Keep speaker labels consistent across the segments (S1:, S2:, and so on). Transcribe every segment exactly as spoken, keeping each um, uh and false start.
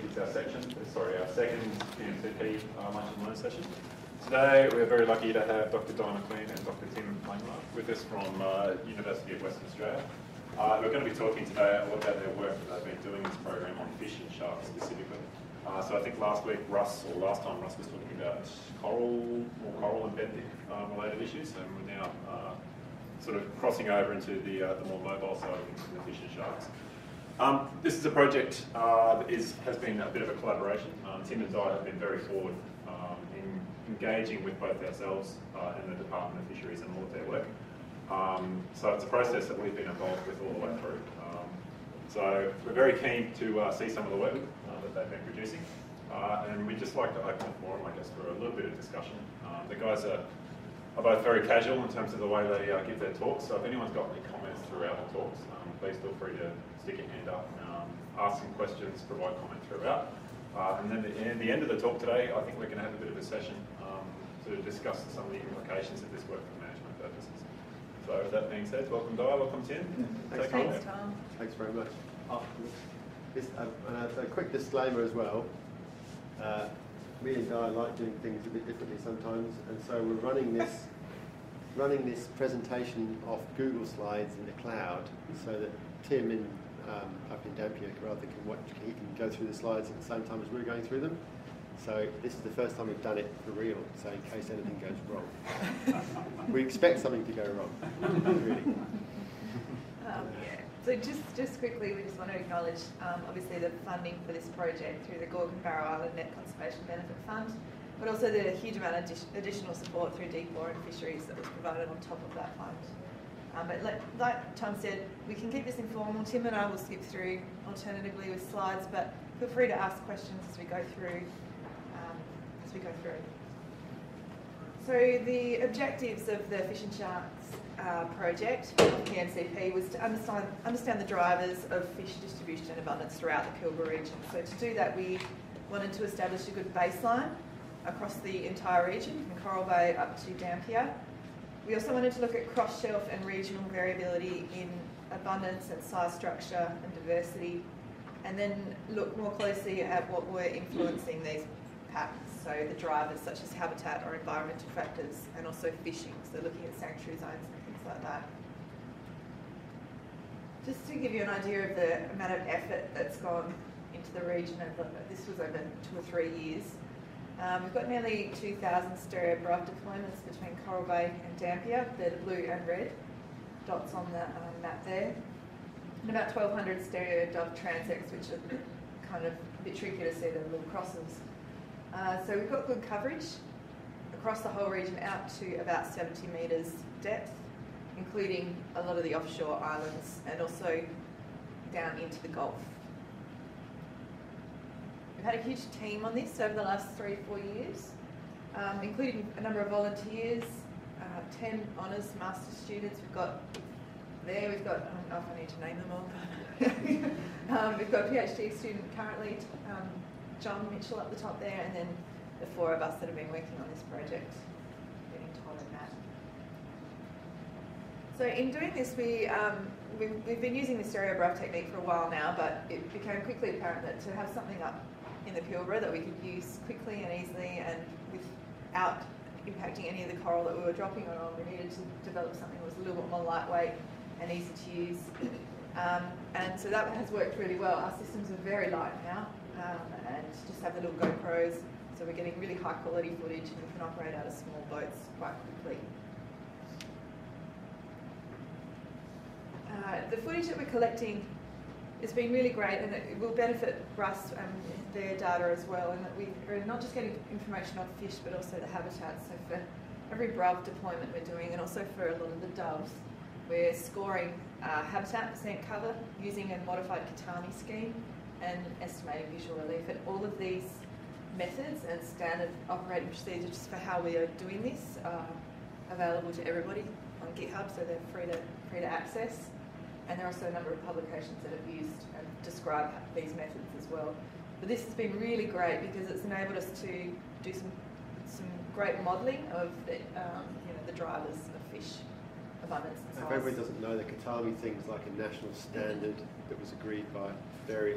S1: It's our section, sorry, our second P M T P uh, Lunch and Learn session. Today we're very lucky to have Doctor Donna McLean and Doctor Tim Langmar with us from uh, University of Western Australia. Uh, we're going to be talking today a lot about their work that they've been doing in this program on fish and sharks specifically. Uh, so I think last week Russ, or last time Russ was talking about coral, more coral and benthic uh, related issues, and we're now uh, sort of crossing over into the, uh, the more mobile side of things, the fish and sharks. Um, this is a project uh, that is, has been a bit of a collaboration. Um, Tim and Di have been very forward um, in engaging with both ourselves uh, and the Department of Fisheries and all of their work. Um, so it's a process that we've been involved with all the way through. Um, so we're very keen to uh, see some of the work uh, that they've been producing. Uh, and we'd just like to open the forum, I guess, for a little bit of discussion. Um, the guys are, are both very casual in terms of the way they uh, give their talks. So if anyone's got any comments throughout the talks, um, please feel free to stick your hand up, um, ask some questions, provide comment throughout. Uh, and then at the end of the talk today, I think we're going to have a bit of a session um, to discuss some of the implications of this work for management purposes. So with that being said, welcome Di, welcome Tim.
S2: Thanks,
S3: Thanks Tom.
S2: Thanks very much. Oh, this, uh, and a, a quick disclaimer as well. Uh, me and Di like doing things a bit differently sometimes, and so we're running this running this presentation off Google Slides in the cloud, so that Tim in, um, up in Dampier rather can watch, he can go through the slides at the same time as we're going through them. So this is the first time we've done it for real, so in case anything goes wrong. We expect something to go wrong, really.
S3: Um, yeah. So just, just quickly, we just want to acknowledge um, obviously the funding for this project through the Gorgon Barrow Island Net Conservation Benefit Fund, but also the huge amount of additional support through Deep Water and Fisheries that was provided on top of that fund. Um, but like, like Tom said, we can keep this informal. Tim and I will skip through alternatively with slides, but feel free to ask questions as we go through. Um, as we go through. So the objectives of the Fish and Sharks uh, project, P M C P, was to understand, understand the drivers of fish distribution and abundance throughout the Pilbara region. So to do that, we wanted to establish a good baseline across the entire region, from Coral Bay up to Dampier. We also wanted to look at cross-shelf and regional variability in abundance and size structure and diversity, and then look more closely at what were influencing these patterns, so the drivers such as habitat or environmental factors, and also fishing, so looking at sanctuary zones and things like that. Just to give you an idea of the amount of effort that's gone into the region, over, this was over two or three years. Um, we've got nearly two thousand stereo Bruv deployments between Coral Bay and Dampier. They're the blue and red dots on the um, map there. And about twelve hundred stereo Dove transects, which are kind of a bit tricky to see, the little crosses. Uh, so we've got good coverage across the whole region out to about seventy metres depth, including a lot of the offshore islands and also down into the Gulf. We've had a huge team on this over the last three, four years, um, including a number of volunteers, uh, ten honours master students. We've got there, we've got, I don't know if I need to name them all. um, we've got a PhD student currently, um, John Mitchell up the top there, and then the four of us that have been working on this project, getting Todd and Matt. So in doing this, we, um, we've, we've been using the stereo Bruv technique for a while now, but it became quickly apparent that to have something up in the Pilbara that we could use quickly and easily and without impacting any of the coral that we were dropping on, we needed to develop something that was a little bit more lightweight and easy to use. Um, and so that has worked really well. Our systems are very light now, um, and just have the little GoPros, so we're getting really high quality footage and we can operate out of small boats quite quickly. Uh, the footage that we're collecting has been really great, and it will benefit Russ and their data as well, and that we are not just getting information on fish but also the habitat. So for every Bruv deployment we're doing, and also for a lot of the doves, we're scoring uh, habitat percent cover using a modified Katami scheme and estimating visual relief. And all of these methods and standard operating procedures for how we are doing this are available to everybody on GitHub, so they're free to, free to access. And there are also a number of publications that have used and describe these methods as well. But this has been really great because it's enabled us to do some some great modelling of the, um, you know, the drivers of fish abundance and size.
S2: If everybody doesn't know, the Katami thing is like a national standard that was agreed by various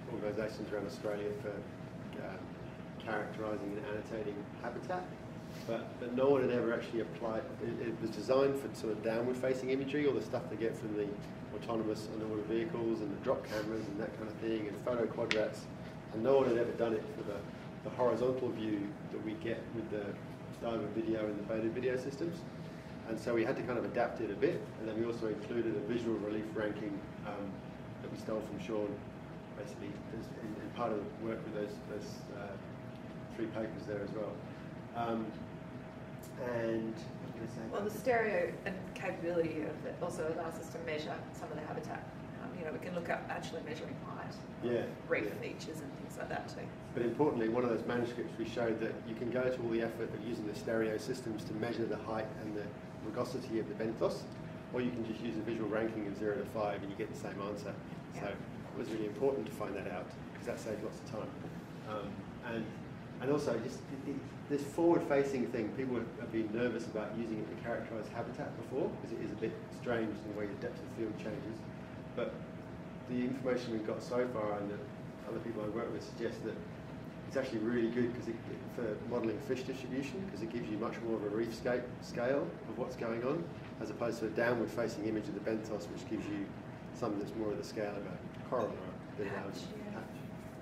S2: organisations around Australia for uh, characterising and annotating habitat, but, but no one had ever actually applied. It, it was designed for sort of downward-facing imagery, all the stuff they get from the autonomous underwater vehicles and the drop cameras and that kind of thing, and photo quadrats, and no one had ever done it for the, the horizontal view that we get with the diver video and the baited video systems. And so we had to kind of adapt it a bit, and then we also included a visual relief ranking um, that we stole from Sean, basically, as in, in part of the work with those, those uh, three papers there as well. Um, and what was I gonna say
S3: Well,
S2: about
S3: the stereo and capability of it also allows us to measure some of the habitat. Um, you know, we can look at actually measuring height,
S2: yeah,
S3: reef
S2: yeah.
S3: features and things like that too.
S2: But importantly, one of those manuscripts we showed that you can go to all the effort of using the stereo systems to measure the height and the rugosity of the benthos, or you can just use a visual ranking of zero to five and you get the same answer. So
S3: Yeah.
S2: it was really important to find that out because that saved lots of time. Um, and and also just it, it, this forward-facing thing, people have, have been nervous about using it to characterise habitat before because it is a bit strange in the way the depth of field changes. But the information we've got so far and the other people I work with suggest that it's actually really good because it, for modelling fish distribution, because it gives you much more of a reef scape scale of what's going on, as opposed to a downward-facing image of the benthos, which gives you something that's more of the scale of a coral or a bit of
S3: Patch, yeah.
S2: patch.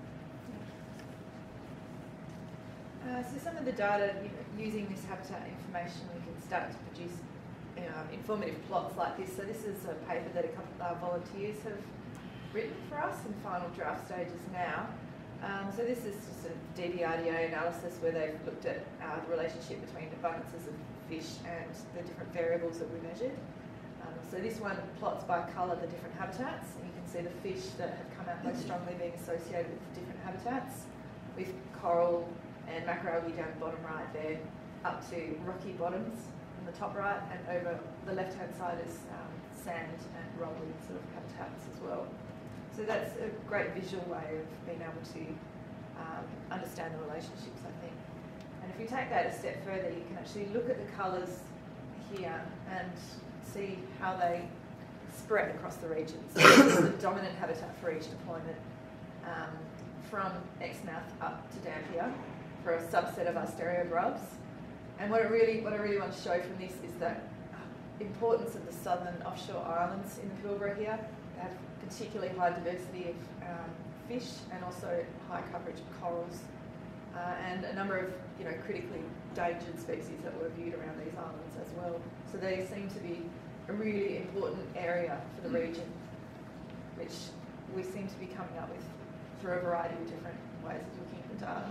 S3: Uh, so some of the data, you know, using this habitat information, we can start to produce uh, informative plots like this. So this is a paper that a couple of our volunteers have written for us in final draft stages now. Um, so this is just a D D R D A analysis where they've looked at uh, the relationship between abundances of fish and the different variables that we measured. Um, so this one plots by colour the different habitats, and you can see the fish that have come out most strongly being associated with different habitats, with coral and macroalgae down the bottom right there, up to rocky bottoms on the top right, and over the left-hand side is um, sand and rolling sort of habitats as well. So that's a great visual way of being able to um, understand the relationships, I think. And if you take that a step further, you can actually look at the colours here and see how they spread across the region. So this is the dominant habitat for each deployment, um, from Exmouth up to Dampier for a subset of our stereobrubs. And what I really, what I really want to show from this is the importance of the southern offshore islands in the Pilbara here. They have particularly high diversity of um, fish and also high coverage of corals, uh, and a number of you know critically endangered species that were viewed around these islands as well. So they seem to be a really important area for the region, which we seem to be coming up with through a variety of different ways of looking at the data.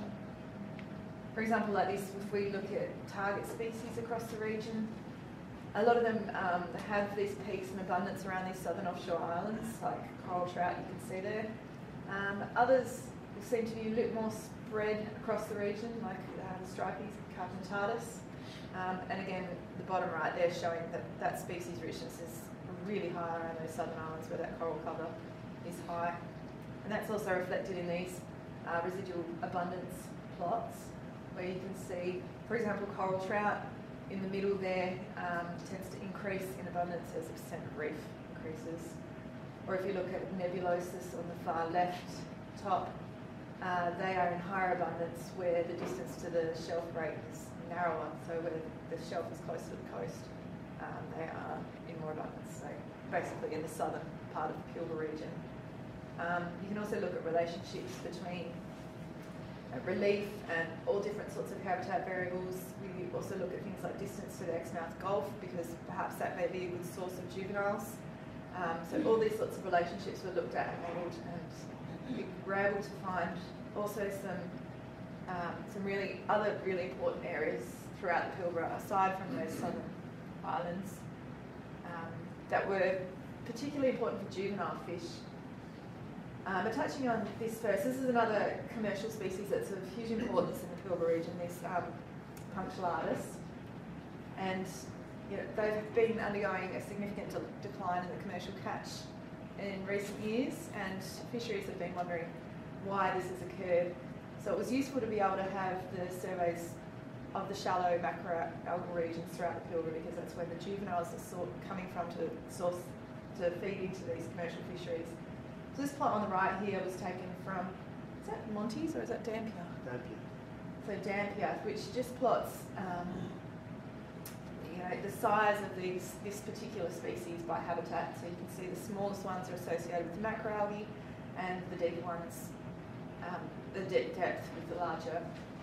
S3: For example, like this, if we look at target species across the region, a lot of them um, have these peaks in abundance around these southern offshore islands, like coral trout you can see there. Um, others seem to be a bit more spread across the region, like uh, the stripey carpentatus. Um, and again, the bottom right there showing that that species richness is really high around those southern islands where that coral cover is high. And that's also reflected in these uh, residual abundance plots, where you can see, for example, coral trout in the middle there um, tends to increase in abundance as the percent of reef increases. Or if you look at nebulosus on the far left top, uh, they are in higher abundance where the distance to the shelf break is narrower, so where the shelf is closer to the coast, um, they are in more abundance, so basically in the southern part of the Pilbara region. Um, you can also look at relationships between uh, relief and all different sorts of habitat variables. We also look at things like distance to the Exmouth Gulf, because perhaps that may be a good source of juveniles. Um, so all these sorts of relationships were looked at and modelled, and we were able to find also some um, some really other really important areas throughout the Pilbara, aside from those southern islands, um, that were particularly important for juvenile fish. Um, but touching on this first, this is another commercial species that's of huge importance in the Pilbara region, this um, punctulatus. And you know, they've been undergoing a significant de decline in the commercial catch in recent years, and fisheries have been wondering why this has occurred. So it was useful to be able to have the surveys of the shallow macroalgal regions throughout the Pilbara, because that's where the juveniles are sort coming from to source to feed into these commercial fisheries, So this plot on the right here was taken from, is that Monty's or is that Dampier?
S2: Dampier.
S3: So Dampier, which just plots, um, you know, the size of these this particular species by habitat. So you can see the smallest ones are associated with macroalgae, and the deeper ones, um, the de depth with the larger,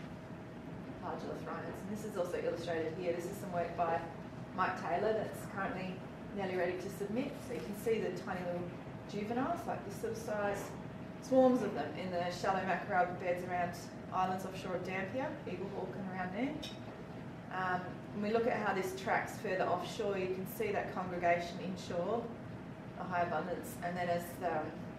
S3: larger Lathrinoids. And this is also illustrated here. This is some work by Mike Taylor that's currently nearly ready to submit. So you can see the tiny little juveniles, like this sort of size, swarms of them in the shallow macroalgae beds around islands offshore of Dampier, Eagle Hawk and around there. Um, when we look at how this tracks further offshore, you can see that congregation inshore, a high abundance, and then as the,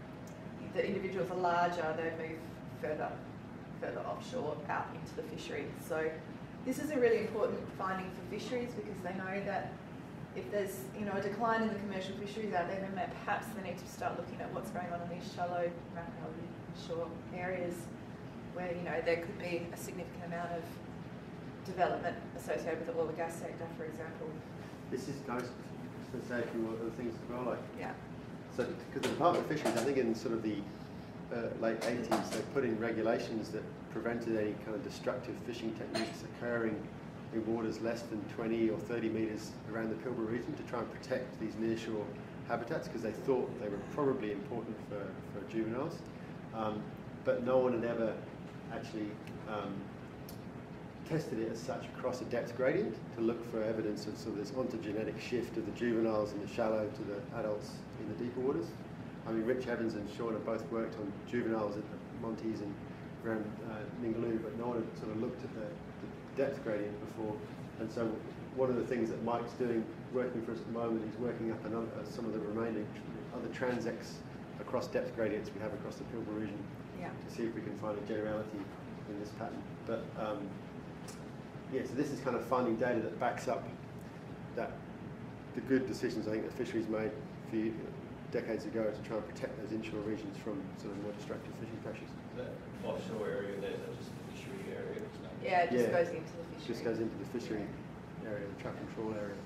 S3: the individuals are larger, they move further, further offshore out into the fishery. So this is a really important finding for fisheries because they know that if there's you know a decline in the commercial fisheries out there, then perhaps they need to start looking at what's going on in these shallow macroalgae shore areas where you know there could be a significant amount of development associated with the oil and gas sector, for example.
S2: This is goes to say a few other things as well, like
S3: Yeah.
S2: so because the Department of Fisheries, I think in sort of the uh, late eighties, they put in regulations that prevented any kind of destructive fishing techniques occurring in waters less than twenty or thirty metres around the Pilbara region to try and protect these nearshore habitats because they thought they were probably important for, for juveniles. Um, but no one had ever actually um, tested it as such across a depth gradient to look for evidence of sort of this ontogenetic shift of the juveniles in the shallow to the adults in the deeper waters. I mean, Rich Evans and Sean have both worked on juveniles at the Montes and around uh, Ningaloo, but no one had sort of looked at the, the depth gradient before. And so one of the things that Mike's doing, working for us at the moment, is working up another, uh, some of the remaining other transects across depth gradients we have across the Pilbara region
S3: Yeah.
S2: to see if we can find a generality in this pattern. But um, yeah, so this is kind of finding data that backs up that the good decisions I think that fisheries made a few decades ago to try and protect those inshore regions from sort of more destructive fishing pressures.
S4: That offshore area there, that's just the fishery area, it's not.
S3: Yeah, it just
S2: Yeah.
S3: goes into the fishery.
S2: Just goes into the fishery area, the trap and trawl area.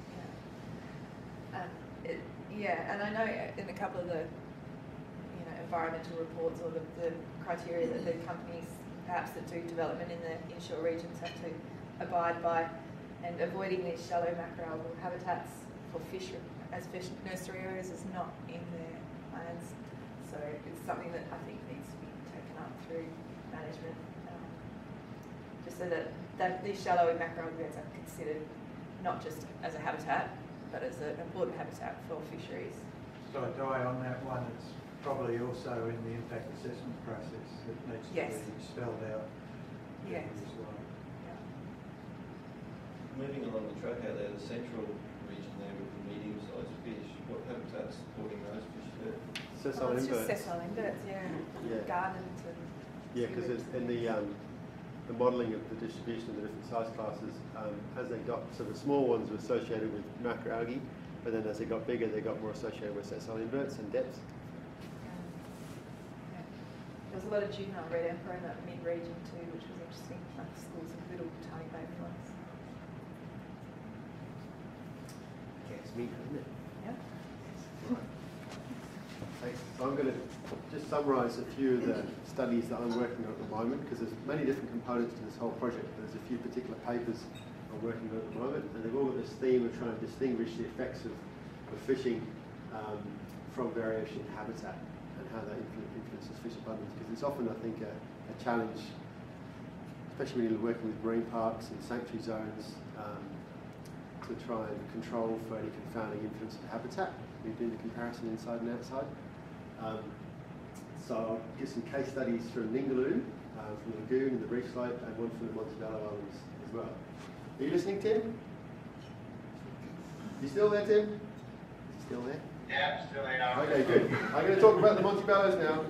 S3: Yeah. Um, it, yeah, and I know in a couple of the you know environmental reports or the, the criteria that the companies perhaps that do development in the inshore regions have to abide by, and avoiding these shallow macroalgal habitats for fish as fish nursery areas is not in their plans. So it's something that I think needs to be taken up through management, um, just so that, that these shallow macroalgal beds are considered not just as a habitat, but as an important habitat for fisheries.
S5: So I die on that one, it's probably also in the impact assessment process that needs to
S3: Yes.
S5: be spelled out
S3: Yes.
S5: as well.
S4: Moving along the track out there, the central region there with the medium-sized fish, what habitat's supporting those fish there?
S2: Sessile
S3: Oh, it's just
S2: inverts.
S3: sessile inverts, yeah.
S2: Yeah.
S3: Gardens and...
S2: Yeah, because in the um, the modelling of the distribution of the different size classes, um, as they got, so the small ones were associated with macroalgae, but then as they got bigger, they got more associated with sessile inverts and depth.
S3: Um, yeah. There was a lot of juvenile red emperor in that mid-region too, which was interesting. Like schools of little tiny baby ones.
S2: Yeah, it's neat, isn't it?
S3: Yeah.
S2: Thanks. So I'm going to just summarise a few of the studies that I'm working on at the moment, because there's many different components to this whole project. There's a few particular papers I'm working on at the moment, and they've all got this theme of trying to distinguish the effects of, of fishing um, from variation in habitat and how that influ influences fish abundance, because it's often, I think, a, a challenge, especially when you're working with marine parks and sanctuary zones, um, to try and control for any confounding influence of habitat. We do the comparison inside and outside. Um, so I'll give some case studies from Ningaloo, uh, from the lagoon and the reef slope, and one from the Montebello Islands as well. Are you listening, Tim? You still there, Tim? Still there?
S6: Yeah, still here.
S2: Okay, good. I'm going to talk about the Montebellos now.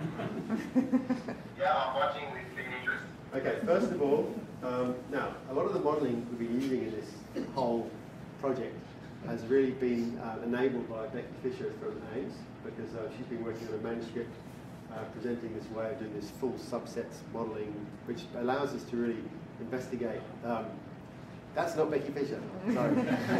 S6: Yeah, I'm watching with big interest.
S2: Okay, first of all, um, now, a lot of the modelling we've been using in this whole project has really been uh, enabled by Becky Fisher from Ames, because uh, she's been working on a manuscript uh, presenting this way of doing this full subsets modelling, which allows us to really investigate um, That's not Becky Fisher. Sorry.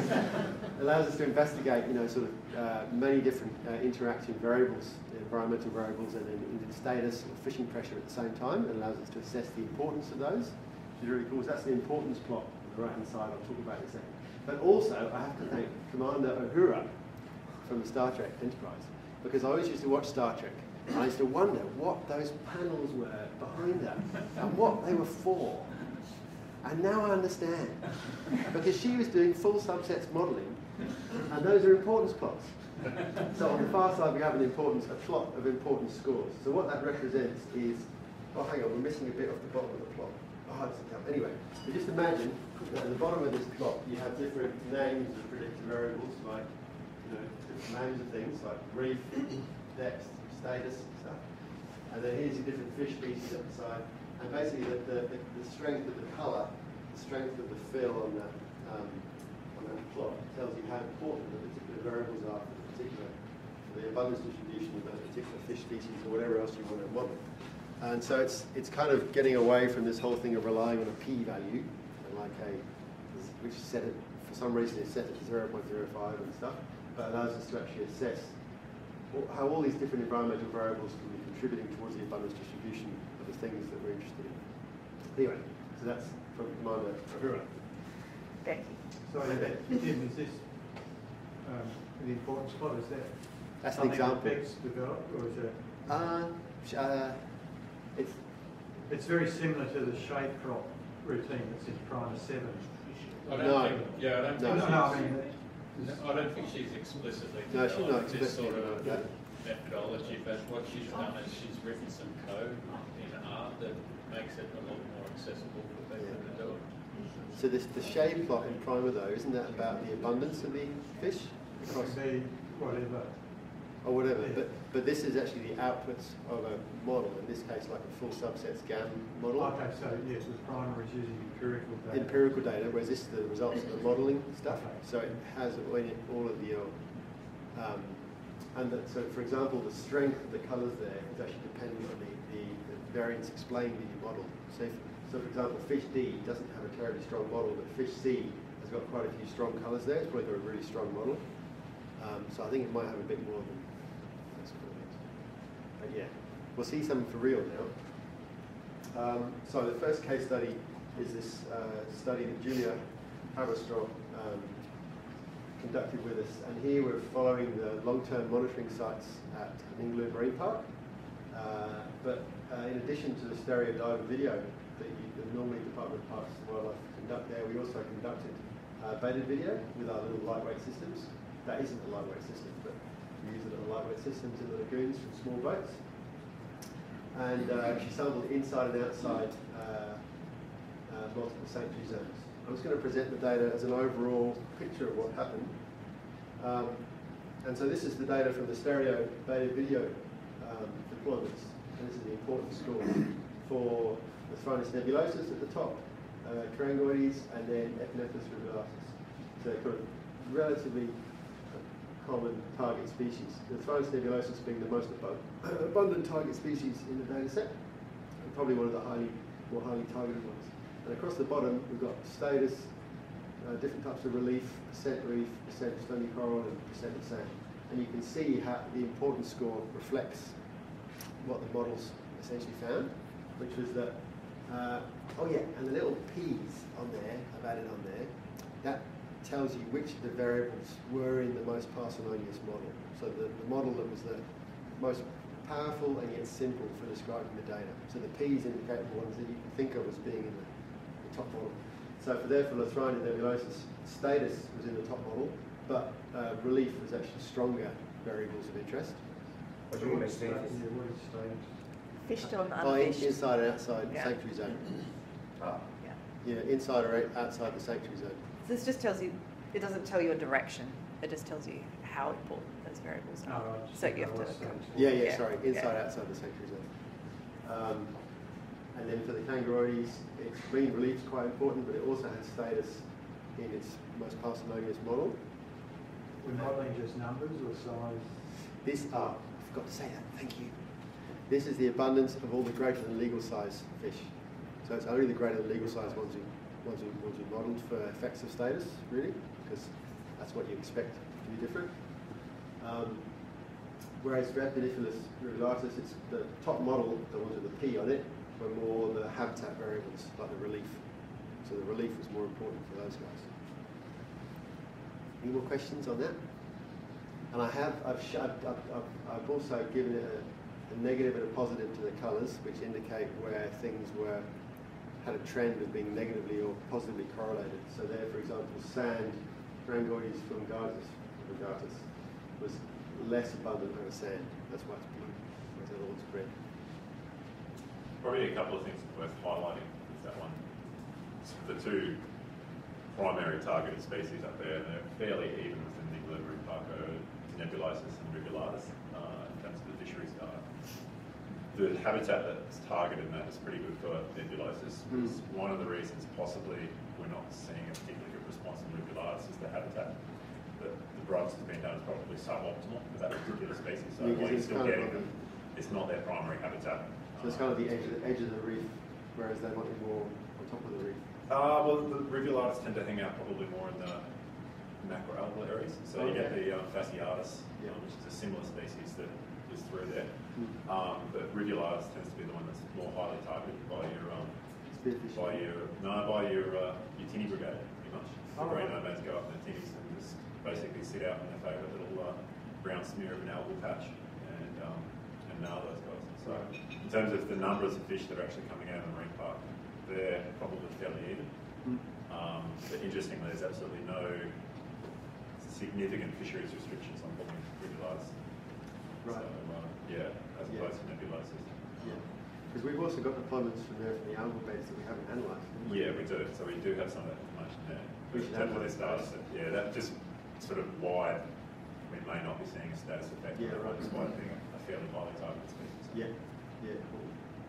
S2: Allows us to investigate, you know, sort of uh, many different uh, interaction variables, environmental variables, and then engine status or fishing pressure at the same time. It allows us to assess the importance of those, which is really cool. So that's the importance plot on the right-hand side. I'll talk about in a second. But also, I have to thank Commander Uhura from the Star Trek Enterprise, because I always used to watch Star Trek, and I used to wonder what those panels were behind her and what they were for. And now I understand, because she was doing full subsets modelling, and those are importance plots. So on the far side we have an importance, a plot of importance scores. So what that represents is, oh hang on, we're missing a bit off the bottom of the plot. Oh, it's a anyway, so just imagine that at the bottom of this plot you have different names of predictor variables, like, you know, different names of things like reef, depth, status, and stuff. And then here's your different fish species up the side. And basically the, the, the, the strength of the colour, the strength of the fill on that, um, on that plot tells you how important the particular variables are for the particular, for the abundance distribution of those particular fish species or whatever else you want to model. And so it's, it's kind of getting away from this whole thing of relying on a p-value, like a, which is set at, for some reason is set at zero point zero five and stuff, but allows us to actually assess how all these different environmental variables can be contributing towards the abundance distribution of the things that we're interested in. Anyway, so that's from Commander Uhura.
S3: Becky.
S5: Sorry,
S2: Hey, Becky.
S5: Tim, is this um, the importance plot? Is that
S2: That's an
S5: something
S2: example.
S5: that Beck's developed, or is it?
S2: Uh, sh- uh, it's,
S5: It's very similar to the shade crop routine that's in Primer seven.
S7: I don't
S2: No.
S7: think, yeah, I don't
S2: No.
S7: think
S5: No,
S7: she's,
S5: no, I mean,
S7: I don't think she's explicitly
S2: No, she's not
S7: developed this
S2: explicitly
S7: sort of
S2: developed
S7: methodology, but what she's done is she's written some code in R that makes it a lot more accessible for people to do it.
S2: so this, the shade plot in Primer though, isn't that about the abundance of the fish?
S5: it
S2: Across,
S5: can be whatever.
S2: or whatever,
S5: Yeah.
S2: but, but this is actually the outputs of a model, in this case like a full subsets GAN model.
S5: Okay, so yes, the Primer is using empirical data.
S2: Empirical data, whereas this is the results of the modelling stuff.
S5: Okay.
S2: So it has in it all of the, um, and that, so for example, the strength of the colours there is actually dependent on the, the, the variance explained in your model. So, if, so for example, fish D doesn't have a terribly strong model, but fish C has got quite a few strong colours there. It's probably got a really strong model. Um, so I think it might have a bit more than those sort of things. But yeah, we'll see some for real now. Um, so the first case study is this uh, study that Julia Haberstrom um, conducted with us, and here we're following the long-term monitoring sites at Ningaloo Marine Park. Uh, but uh, in addition to the stereo diver video that, you, that normally Department of Parks and Wildlife conduct there, we also conducted uh, baited video with our little lightweight systems. That isn't a lightweight system, but we use the little lightweight systems in the lagoons from small boats. And uh, she sampled inside and outside uh, uh, multiple sanctuary zones. I'm just going to present the data as an overall picture of what happened. Um, and so this is the data from the stereo beta video um, deployments. And this is the importance score for the Thrynus nebulosus at the top, uh, Carangoides, and then Epinephrus rivulatus. So they're kind of relatively common target species. The Thrynus nebulosus being the most abu- abundant target species in the data set, and probably one of the highly, more highly targeted ones. And across the bottom, we've got status, uh, different types of relief, percent reef, percent stony coral, and percent of sand. And you can see how the importance score reflects what the models essentially found, which was that, uh, oh yeah, and the little P's on there, I've added on there, that tells you which of the variables were in the most parsimonious model. So the, the model that was the most powerful and yet simple for describing the data. So the P's indicate the ones that you can think of as being in the, the top model. So for therefore, Lathrina nebulosus, status was in the top model, but uh, relief was actually stronger variables of interest.
S5: What do you mean status? Yeah, what is status?
S3: Fished on
S2: Oh, in-
S3: unfished.
S2: inside and outside the
S3: Yeah.
S2: sanctuary zone.
S3: Yeah.
S2: Yeah, inside or out- outside the sanctuary zone.
S3: This just tells you, it doesn't tell you a direction. It just tells you how important those variables
S5: No,
S3: are.
S5: I just
S3: So
S5: think
S3: you have
S5: I
S3: to.
S5: was saying-
S2: Yeah, yeah,
S3: Yeah,
S2: sorry,
S3: yeah.
S2: inside, outside the sanctuary zone. Um, and then for the Kangaroides, its green relief is quite important, but it also has status in its most parsimonious model.
S5: We're modelling just numbers or size?
S2: This, ah, I forgot to say that, thank you. This is the abundance of all the greater than legal size fish. So it's only the greater than legal size ones who ones we, ones we modelled for effects of status, really, because that's what you expect to be different. Um, whereas for Epidiphyllus rugulatus, it's the top model, the ones with the P on it, were more the habitat variables, like the relief. So the relief was more important for those guys. Any more questions on that? And I have, I've, sh I've, I've, I've also given it a, a negative and a positive to the colours, which indicate where things were, had a trend of being negatively or positively correlated. So there, for example, sand, Rangoides fungatus, fungatus was less abundant over sand. That's why it's blue, whereas the other one's red.
S1: Probably a couple of things worth highlighting with that one. The two primary targeted species up there, they're fairly even within the Lemuri parco, nebulosus and rugulatus uh, in terms of the fisheries data. The habitat that's targeted in that is pretty good for nebulosus.
S2: Mm.
S1: One of the reasons possibly we're not seeing a particularly good response in rugulatus is the habitat. The, the growth has been done is probably suboptimal for that particular species. So
S2: Yeah,
S1: while you're
S2: it's
S1: still
S2: kind of
S1: getting
S2: like
S1: them, it's not their primary habitat.
S2: So it's kind of the edge of the, edge of the reef, whereas they might be more on top of the reef.
S1: Uh, well, the rugulatus tend to hang out probably more in the macroalgal areas. So you get the um, fasciatus,
S2: Yeah.
S1: um, which is a similar species that is through there.
S2: Mm.
S1: Um, but rugulatus tends to be the one that's more highly targeted by your um,
S2: Spearfish.
S1: by your no by your uh, your tinny brigade, pretty much. The
S2: Oh,
S1: green
S2: right.
S1: nomads go up in the tinnies and just basically sit out in their favourite little uh, brown smear of an algal patch and um, and nail those guys. So in terms of the numbers of fish that are actually coming out of the marine park, they're probably fairly even.
S2: Mm.
S1: Um, but interestingly, there's absolutely no significant fisheries restrictions on booking rugulatus.
S2: Right.
S1: So, uh, yeah, as
S2: Yeah.
S1: opposed to nebulosus.
S2: Yeah. Because we've also got deployments from there from the algal beds that we haven't analysed. haven't we?
S1: Yeah, we do. So we do have some of that information there.
S2: We
S1: In
S2: should
S1: terms of
S2: analyse
S1: their status,
S2: those.
S1: yeah, that just sort of why we may not be seeing a status effect,
S2: Yeah, right.
S1: despite being a fairly highly targeted species.
S2: Yeah. Yeah. Cool.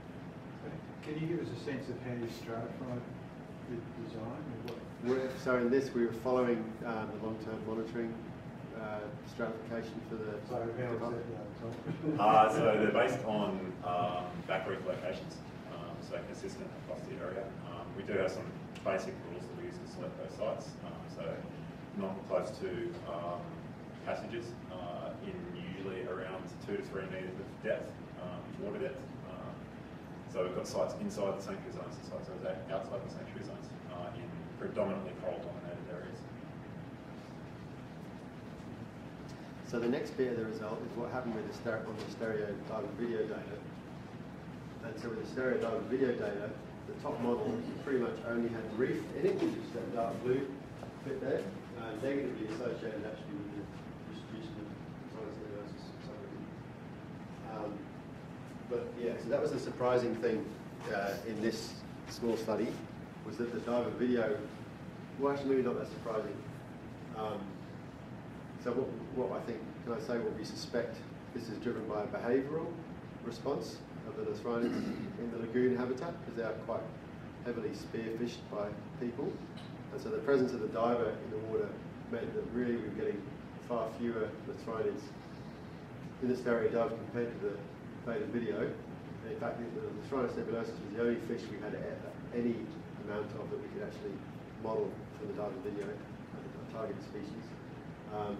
S5: Can you give us a sense of how you stratify the design or what?
S2: We're, so in this, we were following um, the long-term monitoring uh, stratification for the.
S5: So how is that uh,
S1: Uh, so they're based on um, back reef locations, um, so consistent across the area. Um, we do have some basic rules that we use to select those sites. Um, so not close to um, passages, uh, in usually around two to three metres of depth, um, water depth. Uh, so we've got sites inside the sanctuary zones and sites outside the sanctuary zones uh, in predominantly coral-dominated areas.
S2: So the next bit of the result is what happened with the stereo, on the stereo diver video data. And so with the stereo diver video data, the top model pretty much only had reef in it, which is that dark blue bit there, uh, negatively associated actually with the distribution of sinus nebulosus for some reason. Um, but yeah, so that was a surprising thing uh, in this small study, was that the diver video, well actually maybe not that surprising. Um, So what, what I think, can I say what we suspect this is driven by a behavioural response of the Lasrhinids in the lagoon habitat, because they are quite heavily spearfished by people. And so the presence of the diver in the water meant that really we were getting far fewer Lasrhinids in the stereo dove compared to the beta video. And in fact, the Lasrhinus nebulosus was the only fish we had any amount of that we could actually model from the diver video, a targeted species. Um,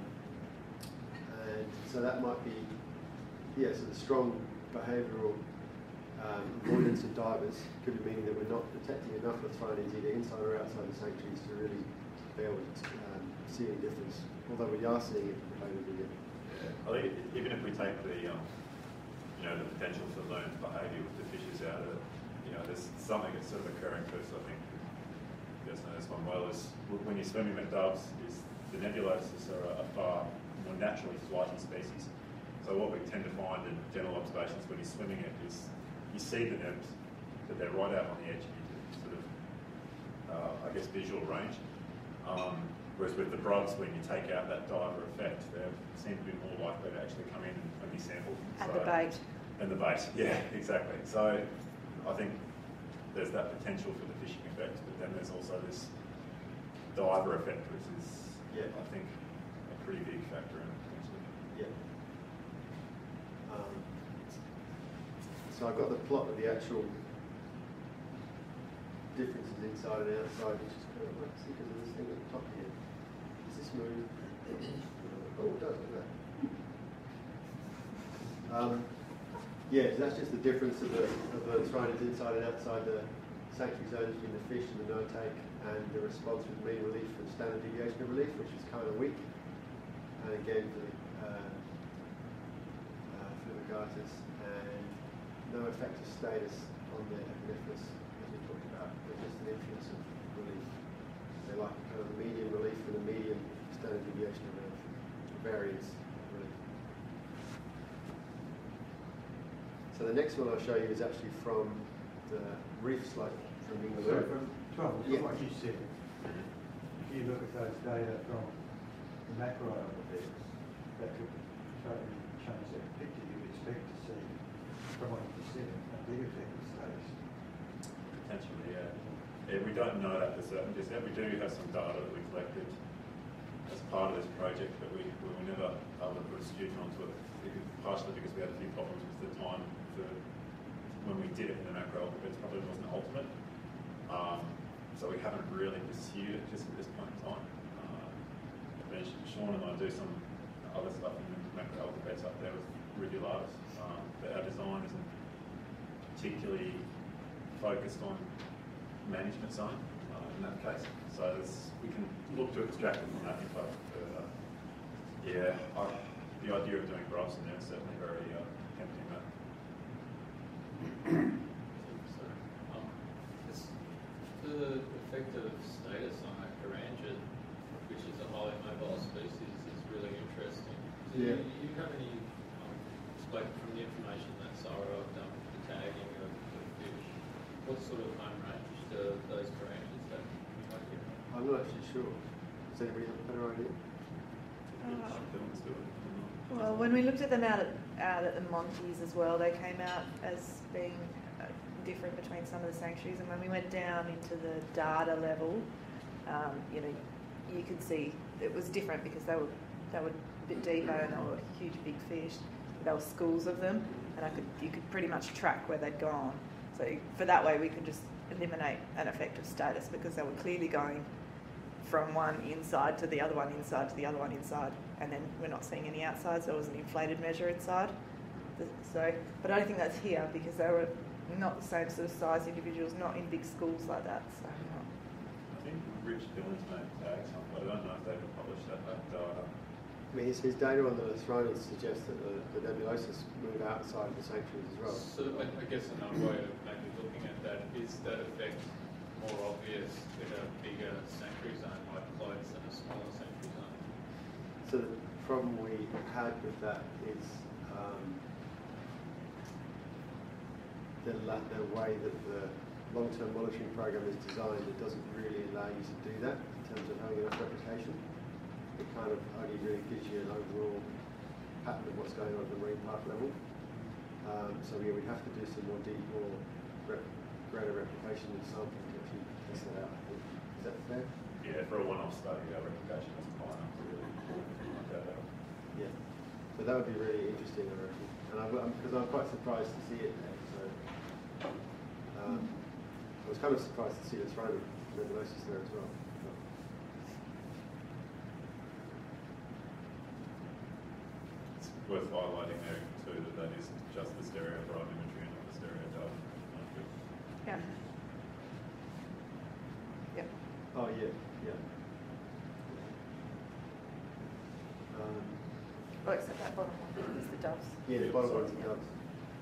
S2: and so that might be, yeah, so the strong behavioural um, avoidance of divers could be meaning that we're not detecting enough Lasrhinids either inside or outside the sanctuaries to really be able to um, see any difference, although we are seeing it in the beta video.
S1: Yeah. I think even if we take the, um, you know, the potential for learned behaviour with the fishes out of it, you know, there's something that's sort of occurring first, I think, you guys know this one well, is when you're swimming with doves, is the nebulosus are a far more naturally flighty species. So what we tend to find in general observations when you're swimming it is you see the nebs, but they're right out on the edge of your sort of, uh, I guess, visual range. Um, whereas with the brods, when you take out that diver effect, they seem to be more likely to actually come in and be sampled.
S3: And
S1: So-
S3: the bait.
S1: And the bait, yeah, exactly. So I think there's that potential for the fishing effect, but then there's also this diver effect, which is,
S2: Yeah.
S1: I think, a pretty big factor in it, potentially.
S2: Yeah. Um, so I've got the plot of the actual differences inside and outside, which is kind of, let's see, because of this thing at the top here. Does this move? Oh, it does, look at that. Um, yeah, so that's just the difference of the, of the tridents inside and outside the sanctuary zones between the fish and the no-take, and the response with mean relief and standard deviation of relief, which is kind of weak. And again, for the uh, uh, Flumigatus, and no effect of status on the epinephrus, as we talked about, but just an influence of relief. They like kind of a medium relief and a medium standard deviation of relief, variance of relief. So the next one I'll show you is actually from the reef slope from
S5: So
S2: England.
S5: from Tom, from
S2: Yeah.
S5: what you said, if you look at those data from the macro over there, that could totally change that picture. You'd expect to see, from what you said, a big effect of status.
S1: Potentially, yeah. Yeah, we don't know that for certain just yet. We do have some data that we collected as part of this project, but we, we were never able to put a student onto it, because, partially because we had a few problems with the time for when we did it in the macro, but it probably wasn't ultimate. Um, so we haven't really pursued it just at this point in time. Uh, but Sean and I do some other stuff in the macro alphabets up there with Rivulatus, um, but our design isn't particularly focused on management zone uh, in that case. So there's, we can look to extract it from that info further. Yeah, I, the idea of doing graphs in there is certainly very uh, tempting. That.
S7: Sorry. Um, it's the effect of status on Acarangid, which is a highly mobile species, is really interesting. Do
S2: Yeah.
S7: you, you have any, um, like from the information that Sarah have done with the tagging of the fish, what sort of home range do those carangids have?
S2: I'm not actually sure. Does anybody have a better idea?
S3: Oh.
S1: Films do it.
S3: Well, when we looked at them out at, out at the Montes as well, they came out as being uh, different between some of the sanctuaries. And when we went down into the data level, um, you know, you could see it was different because they were they were a bit deeper and they were huge, big fish. There were schools of them, and I could you could pretty much track where they'd gone. So for that way, we could just eliminate an effect of status because they were clearly going from one inside to the other one inside to the other one inside, and then we're not seeing any outside, so it was an inflated measure inside. So, but I don't think that's here because they were not the same sort of size individuals, not in big schools like that. So,
S1: I think Rich Dillon's made tags on, but I don't know if they've published that, that data.
S2: I mean, his, his data on the Lathronids suggests that the, the nebulosis move outside of the sanctuaries as well.
S7: So I, I guess another way of maybe looking at that is that effect more obvious in a bigger sanctuary zone like Clothes than a smaller sanctuary zone?
S2: So the problem we had with that is um, the, la- the way that the long-term monitoring program is designed. It doesn't really allow you to do that in terms of having enough replication. It kind of only really gives you an overall pattern of what's going on at the marine park level. Um, so yeah, we'd have to do some more deep, more rep- greater replication and sampling to actually test that out. I think. Is that fair?
S1: Yeah, for a one-off study, our replication isn't high enough to really work that out.
S2: Yeah. So that would be really interesting, I reckon. And I, I'm, because I'm quite surprised to see it there. So um, I was kind of surprised to see the throne nebulosis there as well.
S1: It's worth highlighting there too that that is just the stereo drive imagery and not the stereo data.
S3: yeah. Yep.
S2: Oh yeah, yeah. Um,
S3: Oh, except that bottom one is the doves.
S2: yeah, the
S1: Yeah,
S2: bottom
S1: sorry.
S2: one's the doves.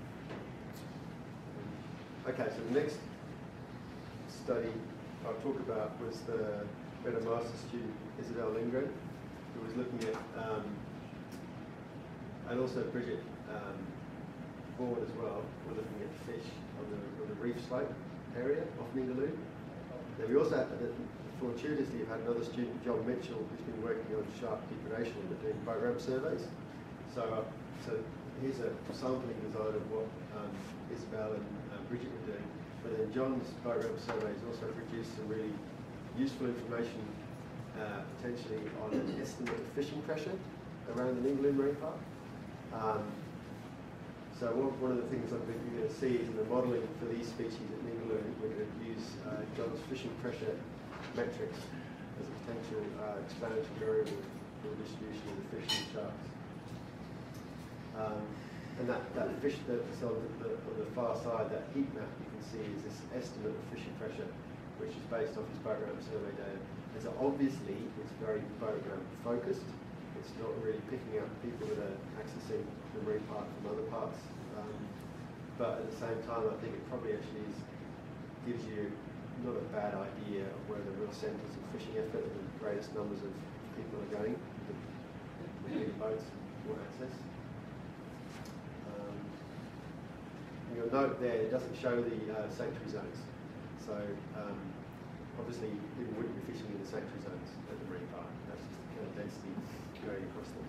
S2: Okay, so the next study I'll talk about was the better master student Isabel Lindgren, who was looking at, um, and also Bridget um, Board as well, were looking at fish on the, on the reef slope area off Ningaloo. Then we also had, fortuitously, have had another student, John Mitchell, who's been working on shark depredation and doing boat ramp surveys. So, uh, so here's a sampling design of what um, Isabel and um, Bridget were doing. But then John's boat ramp surveys also produced some really useful information, uh, potentially on an estimate of fishing pressure around the Ningaloo Marine Park. Um, so one, one of the things I think you're going to see is in the modelling for these species at Ningaloo, we're going to use uh, John's fishing pressure metrics as a potential uh, explanatory variable for the distribution of the fish and sharks. Um, and that, that fish that's on the, on the far side, that heat map you can see is this estimate of fishing pressure, which is based off his boat ramp survey data. And so obviously it's very boat ramp focused. It's not really picking up people that are accessing the marine park from other parts. Um, but at the same time, I think it probably actually is, gives you not a bad idea of where the real centres of fishing effort and the greatest numbers of people are going with big boats for access. Um, you'll note there it doesn't show the uh, sanctuary zones. So um, obviously people wouldn't be fishing in the sanctuary zones at the marine park. That's just the kind of density going across them.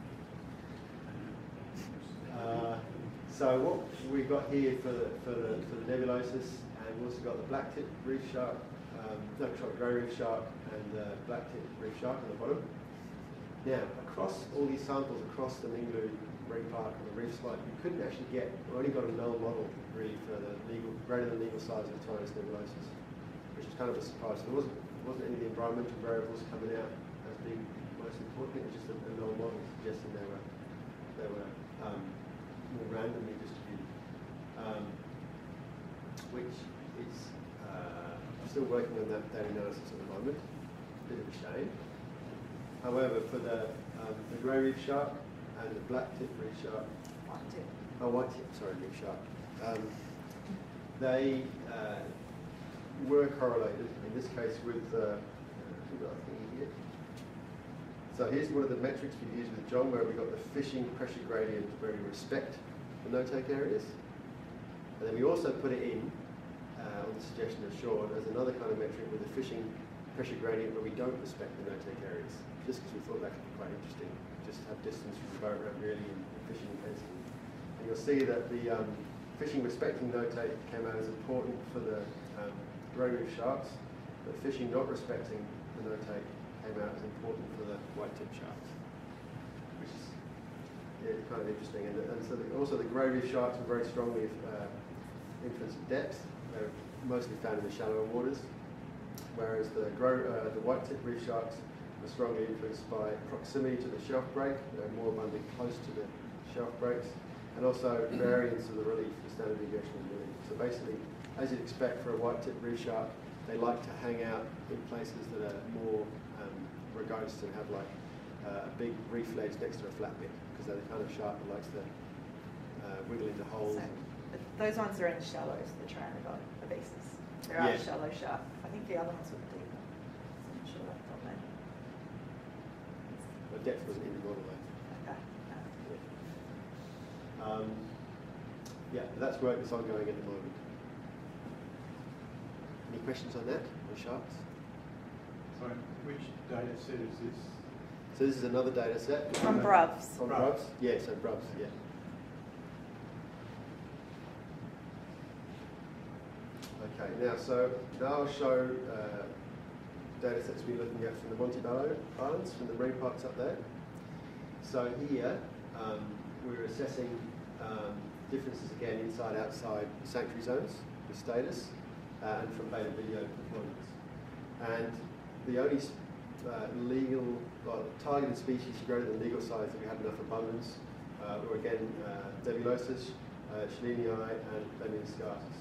S2: Uh, so what we've got here for the, for the, for the nebulosis, and we've also got the black-tip reef shark, um, no, sorry, grey reef shark and uh, black-tip reef shark on the bottom. Now, across all these samples across the Ningaloo Marine Park and the reef slide, we couldn't actually get, we only got a null model really for the legal, greater than legal size of the Taurus nebulosis, which is kind of a surprise. There wasn't, wasn't any of the environmental variables coming out as being most important. It was just a, a null model suggesting they were, they were um, more randomly distributed, um, which is, uh, I'm still working on that data analysis at the moment, bit of a shame. However, for the, um, the grey reef shark and the black tip reef shark,
S3: White tip.
S2: oh, white tip, sorry, reef shark, um, they uh, were correlated, in this case with, uh, here. So here's one of the metrics we used with John, where we got the fishing pressure gradient where we respect the no-take areas. And then we also put it in, uh, on the suggestion of Sean, as another kind of metric with the fishing pressure gradient where we don't respect the no-take areas, just because we thought that could be quite interesting, just have distance from the boat ramp really and fishing intensity. And you'll see that the um, fishing respecting no-take came out as important for the um, grey reef sharks, but fishing not respecting the no-take came out as important for the white-tip sharks, which is yeah, kind of interesting. And, and so the, also the grey reef sharks were very strongly uh, influenced depth. They're mostly found in the shallower waters, whereas the, grow, uh, the white-tip reef sharks were strongly influenced by proximity to the shelf break. They're more abundant close to the shelf breaks, and also variance of the relief, the standard deviation of the relief. So basically, as you'd expect for a white-tip reef shark, they like to hang out in places that are more um, rugose and have like uh, a big reef ledge next to a flat bit, because they're the kind of shark that likes to uh, wiggle into holes.
S3: So, but those ones are in the shallows, the Trianogon obesis. There are
S2: Yeah.
S3: shallow shark. I think the other ones were deeper. So I'm sure I've got that.
S2: The depth wasn't in the model though.
S3: Okay.
S2: Yeah. Um, yeah, but that's work that's ongoing at the moment. Any questions on that, on sharks?
S5: So which data set is this?
S2: So this is another data set.
S3: From Bruvs.
S2: From
S5: Bruvs.
S2: Bruvs? Yeah, so Bruvs, yeah. Okay, now so now I'll show uh, data sets we're looking at from the Montebello Islands, from the marine parks up there. So here um, we're assessing um, differences again inside, outside sanctuary zones with status uh, and from beta video deployments. And the only uh, legal, well, targeted species greater than legal size that we had enough abundance uh, were again uh, Debulosus, uh, Schleanii and Lemmius scartus.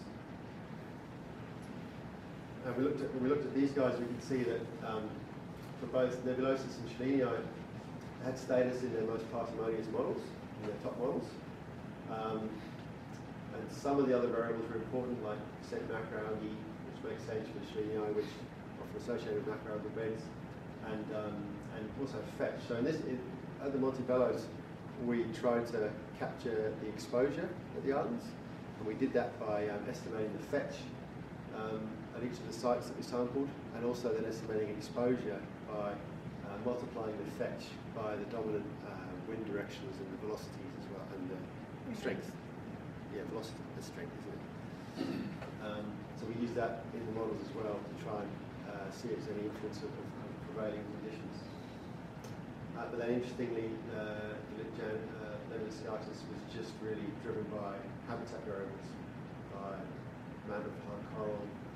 S2: And we looked at, when we looked at these guys, we could see that um, for both Nebulosus and Schleanii had status in their most parsimonious models, in their top models. Um, and some of the other variables were important, like percent macroalgae, which makes sense for Schleanii, which are often associated with macroalgal beds, and um, and also fetch. So in this, in, at the Montebellos, we tried to capture the exposure at the islands, and we did that by um, estimating the fetch um, at each of the sites that we sampled, and also then estimating exposure by uh, multiplying the fetch by the dominant uh, wind directions and the velocities as well, and the strength. Yeah, velocity and strength, isn't it? Um, so we use that in the models as well to try and uh, see if there's any influence of, of prevailing conditions. Uh, but then interestingly, uh, uh, Lemmius scartus was just really driven by habitat variables, by amount of hard coral,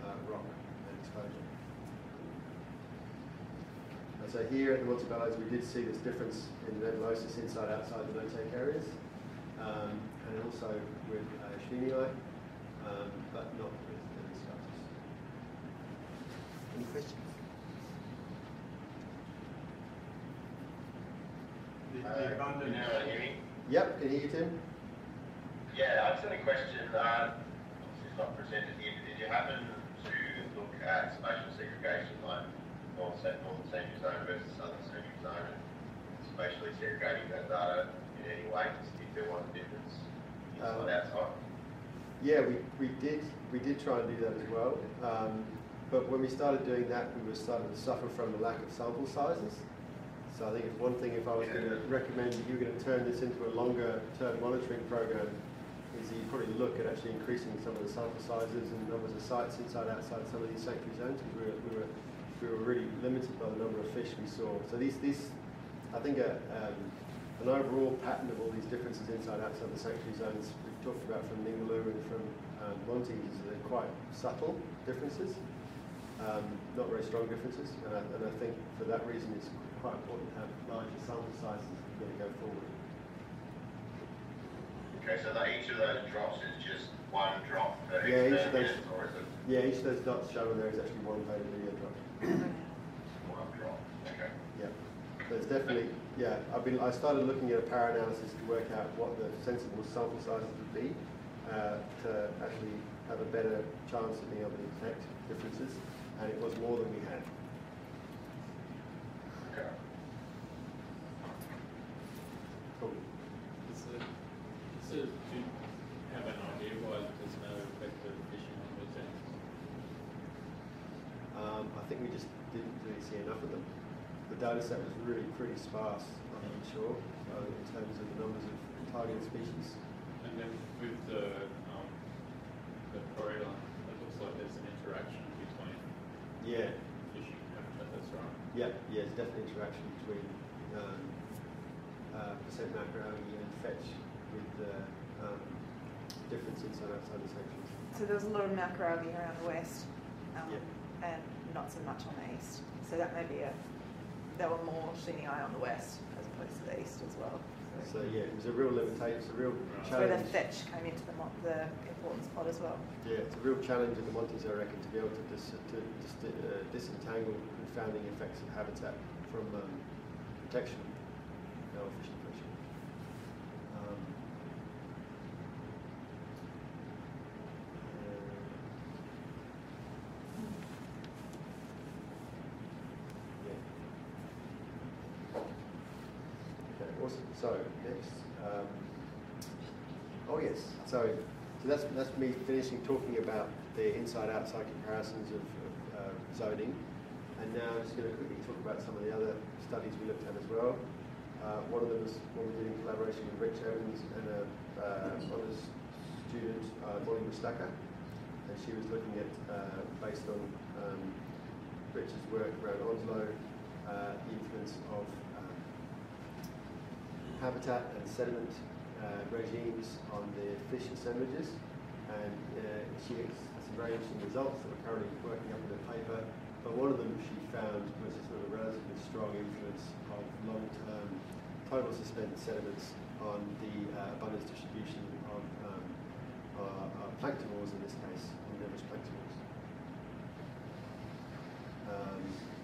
S2: so here at the Montebellos we did see this difference in nebulosis inside outside the no-take areas, um, and also with uh, Schwinii, um, but not with the structures. Any questions?
S6: Uh, can you hear me?
S2: Yep, can you hear you, Tim?
S6: Yeah, I just had a question. Uh, it's not presented here, but did you happen to look at spatial segregation, like north northern central zone versus southern central zone, and spatially segregating that data in any way to see if there was a difference inside
S2: Um,
S6: outside?
S2: Yeah, we, we did we did try and do that as well, um, but when we started doing that, we were starting to suffer from the lack of sample sizes. So I think it's one thing if I was going to recommend that you're going to turn this into a longer term monitoring program, is that you probably look at actually increasing some of the sample sizes and numbers of sites inside outside some of these sanctuary zones, because we were, we were we were really limited by the number of fish we saw. So these these I think a, um, an overall pattern of all these differences inside outside the sanctuary zones we've talked about from Ningaloo and from um, Montes is that they're quite subtle differences, um, not very strong differences, and I, and I think for that reason it's quite important to have larger sample sizes if you're going to go forward.
S6: Okay, so that each of those drops is just one drop per
S2: Yeah, each
S6: external
S2: of those-
S6: unit, or is it
S2: Yeah, each of those dots shown there is actually one beta video drop.
S6: one drop? Okay.
S2: Yeah, so it's definitely, yeah, I've been, I started looking at a power analysis to work out what the sensible sample sizes would be uh, to actually have a better chance of being able to detect differences, and it was more than we had.
S6: Okay.
S2: Cool.
S7: Is it, is it, do you have an idea why there's no effective fishing on these ends?
S2: Um, I think we just didn't really see enough of them. The data set was really pretty sparse on the shore, uh, in terms of the numbers of targeted species.
S7: And then with the, um, the corridor, it looks like there's an interaction between
S2: Yeah,
S7: fishing and habitat, that's right.
S2: yeah, yeah, there's definitely interaction between um, uh, percent macroalgae and fetch with the um, difference inside outside the sanctuaries.
S3: So there was a lot of macroalgae around the west, um,
S2: Yeah.
S3: and not so much on the east. So that may be a, there were more Schwinii on the west as opposed to the east as well.
S2: So yeah, it was a real limitation, it's a real
S7: Right.
S3: That's where the
S2: challenge.
S3: fetch came into the, mo- the important spot as well.
S2: Yeah, it's a real challenge in the Montes, I reckon, to be able to, dis to dis uh, disentangle confounding effects of habitat from um, protection, no fishing protection. Um, uh, yeah. Okay, awesome. So next, um, oh yes. So, so that's that's me finishing talking about the inside-outside comparisons of, of uh, zoning, and now I'm just going to quickly talk about some of the other studies we looked at as well. Uh, one of them was one we did in collaboration with Rich Evans and a uh, honours student, uh, Molly Mustaka, and she was looking at, uh, based on um, Rich's work around Onslow, uh, the influence of um, habitat and sediment uh, regimes on the fish assemblages, and uh, she has some very interesting results that we're currently working up in a paper. But one of them she found was a sort of relatively strong influence of long-term total suspended sediments on the uh, abundance distribution of um, uh, uh, planktonals in this case, omnivorous planktonals. Um,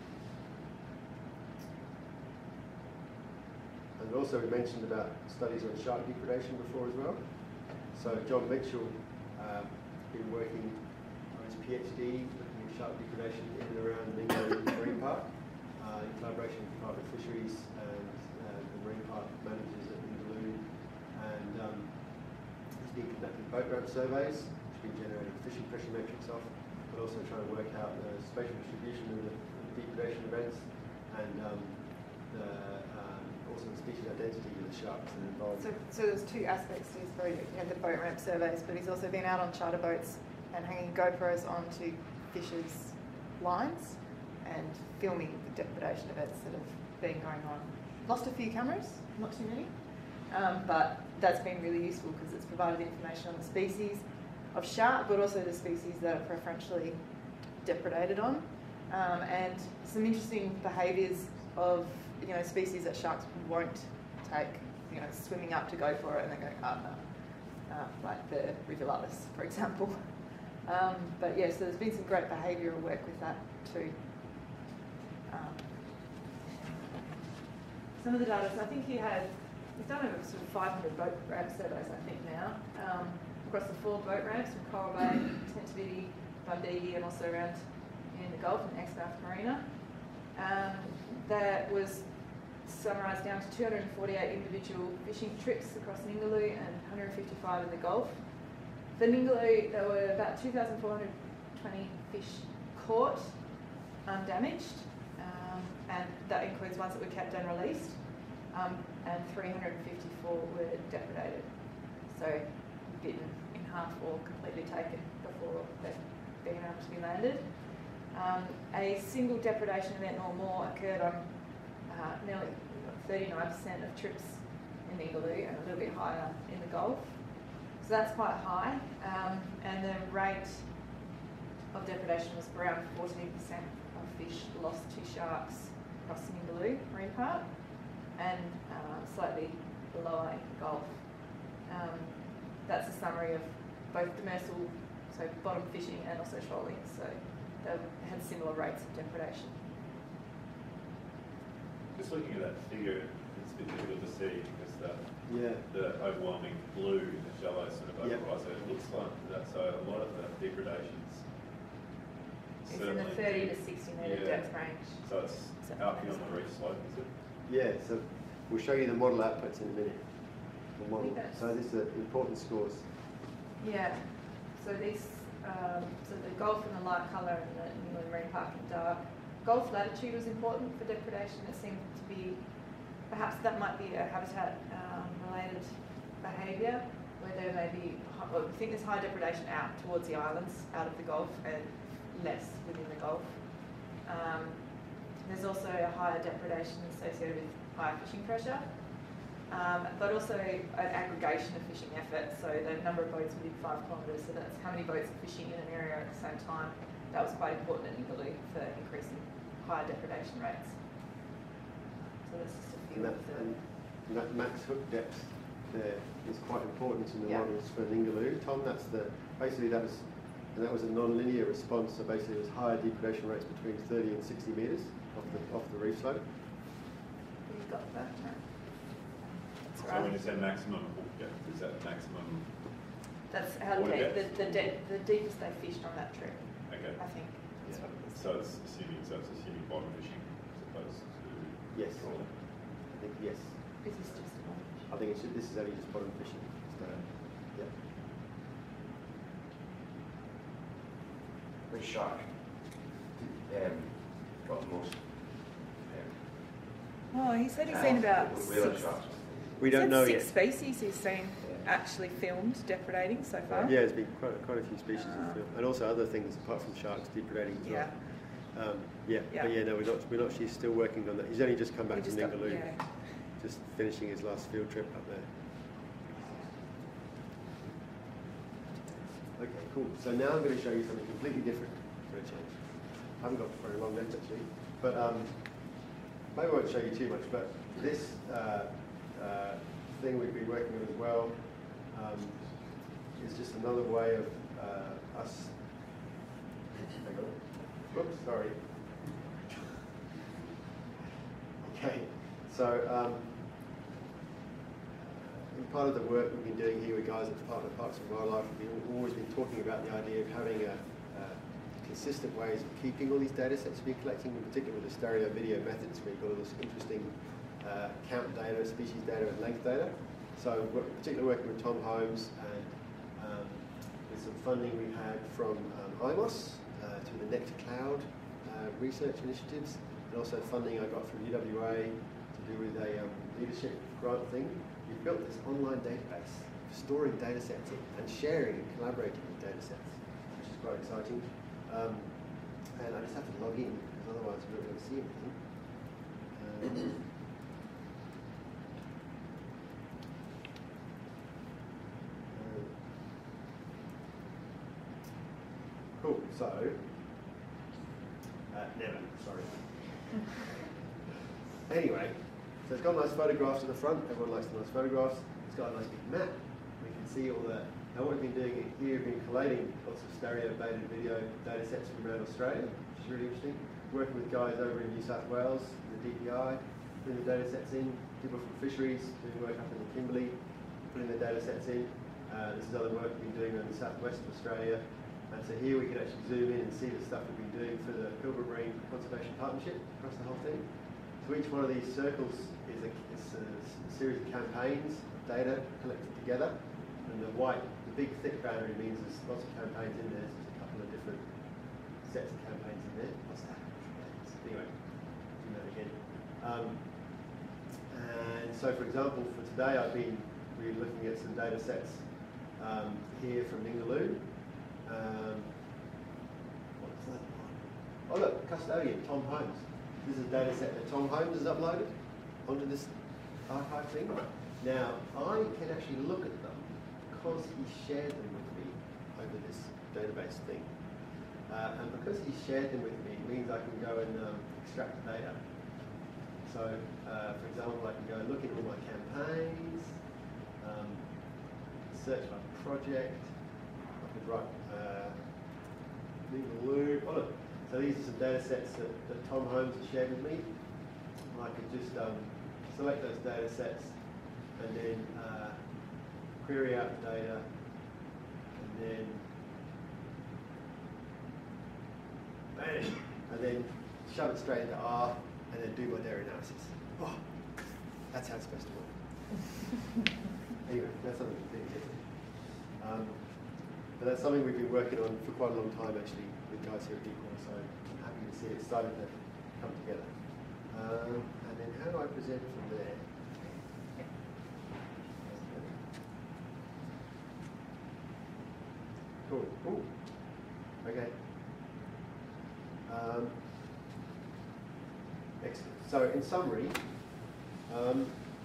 S2: And also we mentioned about studies on shark depredation before as well. So John Mitchell uh, been working on his PhD looking at shark depredation in and around the Ningaloo Marine Park uh, in collaboration with Department of Fisheries and uh, the Marine Park managers at Ningaloo. And um, he's been conducting boat ramp surveys, which have been generating fishing pressure metrics off, but also trying to work out the spatial distribution of the, of the depredation events and um, the also the species identity of the sharks that are involved.
S3: So, so there's two aspects to his project. He had the boat ramp surveys, but he's also been out on charter boats and hanging GoPros onto fishers' lines and filming the depredation events that have been going on. Lost a few cameras, not too many, um, but that's been really useful because it's provided information on the species of shark, but also the species that are preferentially depredated on. um, and some interesting behaviours of, you know, species that sharks won't take, you know, swimming up to go for it and then going, oh no, uh, like the Rivulatus, for example. Um, but yeah, so there's been some great behavioural work with that too. Um, some of the data, so I think you had, we've done over sort of five hundred boat ramp surveys, I think now, um, across the four boat ramps from Coral Bay, Tentivity, Dundee, and also around in the Gulf and Exmouth Marina. Um, that was summarised down to two hundred forty-eight individual fishing trips across Ningaloo and one hundred fifty-five in the Gulf. For Ningaloo, there were about two thousand four hundred twenty fish caught, undamaged, um, and that includes ones that were kept and released, um, and three hundred fifty-four were depredated, so bitten in half or completely taken before they've been able to be landed. Um, a single depredation event or more occurred on uh, nearly thirty-nine percent of trips in Ningaloo and a little bit higher in the Gulf. So that's quite high, um, and the rate of depredation was around fourteen percent of fish lost to sharks across the Ningaloo Marine Park, and uh, slightly lower in the Gulf. Um, that's a summary of both demersal, so bottom fishing, and also shoaling. So they had similar rates of depredation.
S1: Just looking at that figure, it's a bit difficult to see because the,
S2: Yeah.
S1: the overwhelming blue in the shallow sort of over
S2: Yep.
S1: horizon, it looks like that. So a lot of the depredations
S3: It's in the
S1: certainly-
S3: thirty to sixty metre
S1: Yeah.
S3: depth range.
S1: So it's
S3: So
S1: out
S3: that's-
S1: beyond the reef slope, is it?
S2: Yeah, so we'll show you the model outputs in a minute. The model.
S3: Okay.
S2: So this is the important scores.
S3: Yeah, so these, um, so the Gulf in the light colour and the Ningaloo Marine Park in dark. Gulf latitude was important for depredation. It seemed to be, perhaps that might be a habitat um, related behaviour where there may be, well, we think there's high depredation out towards the islands, out of the Gulf, and less within the Gulf. Um, there's also a higher depredation associated with higher fishing pressure. Um, but also an aggregation of fishing effort, so the number of boats within five kilometres, so that's how many boats are fishing in an area at the same time. That was quite important at Ningaloo for increasing higher depredation rates. So that's just a few
S2: And that,
S3: of the...
S2: and and that max hook depth there is quite important in the
S3: Yeah.
S2: models for Ningaloo. Tom, that's the, basically that was, and that was a non-linear response, so basically it was higher depredation rates between thirty and sixty metres off the, off the reef slope.
S3: You've got that, no? That's
S1: So when
S3: right.
S1: you say maximum hook depth, is that maximum?
S3: That's how
S1: Water
S3: deep, the,
S1: depth?
S3: the, de- the deepest they fished on that trip,
S1: Okay.
S3: I think. That's what it is.
S1: So it's assuming, so it's assuming bottom fishing as opposed to
S2: Yes.
S1: trawling.
S2: I think, yes.
S3: This is just a one.
S2: I think it's, this is only just bottom fishing. So, yeah.
S8: Which shark um, got the most? Um,
S3: Oh, he said he's
S8: uh,
S3: seen about
S8: whaler
S3: six,
S8: sharks.
S2: We
S3: he
S2: don't
S3: said
S2: know
S3: six
S2: yet.
S3: species he's seen actually filmed depredating so far.
S2: Yeah, there's been quite, quite a few species in
S3: Ah.
S2: the film, and also other things apart from sharks depredating as
S3: Yeah.
S2: well. Um, yeah,
S3: Yeah.
S2: but yeah, no, we're not. We're not. She's still working on that. He's only just come back
S3: He
S2: from
S3: just got-
S2: Ningaloo,
S3: yeah.
S2: just finishing his last field trip up there. Okay, cool. So now I'm going to show you something completely different for a change. I haven't got very long left actually, but um, maybe I won't show you too much. But this uh, uh, thing we've been working on as well um, is just another way of uh, us. Hang on. Whoops, sorry. Okay, so um, in part of the work we've been doing here with guys at the Department of Parks and Wildlife, we've always been talking about the idea of having a, uh, consistent ways of keeping all these data sets we've been collecting, in particular with the stereo video methods, where you've got all this interesting uh, count data, species data, and length data. So we're particularly working with Tom Holmes and um, with some funding we had from um, I M O S uh, through the Nectar Cloud uh, research initiatives, and also funding I got from U W A to do with a um, leadership grant thing. We've built this online database for storing data sets and sharing and collaborating with data sets, which is quite exciting. Um, and I just have to log in because otherwise we're not going to see anything. Um, Cool. So, Uh, never, sorry. Anyway, so it's got nice photographs at the front. Everyone likes the nice photographs. It's got a nice big map. We can see all that. And what we've been doing here, we've been collating lots of stereo beta video data sets from around Australia, which is really interesting. Working with guys over in New South Wales, the D P I, putting the data sets in. People from fisheries doing work up in the Kimberley, putting the data sets in. Uh, this is other work we've been doing in the southwest of Australia. And so here we can actually zoom in and see the stuff we've been doing for the Pilbara Marine Conservation Partnership across the whole thing. So each one of these circles is a, is a, a series of campaigns of data collected together. And the white, the big thick boundary means there's lots of campaigns in there. So there's a couple of different sets of campaigns in there. What's that? Anyway, do that again. Um, and so for example, for today I've been really looking at some data sets um, here from Ningaloo. Um, what's that one? Oh look, custodian, Tom Holmes. This is a data set that Tom Holmes has uploaded onto this archive thing. Now, I can actually look at them because he shared them with me over this database thing. Uh, and because he shared them with me, it means I can go and um, extract the data. So, uh, for example, I can go and look at all my campaigns, um, search my project. I could write uh, Ningaloo. Oh look, so these are some data sets that, that Tom Holmes has shared with me. And I could just um, select those data sets and then uh, query out the data and then bang, and then shove it straight into R and then do my dairy analysis. Oh, that's how it's supposed to work. Anyway, that's something to think about. Um, but that's something we've been working on for quite a long time actually with guys here at Deepcore, so I'm happy to see it starting to come together. Um, and then how do I present from there? Cool. Ooh. Okay. Um, excellent. So in summary, um,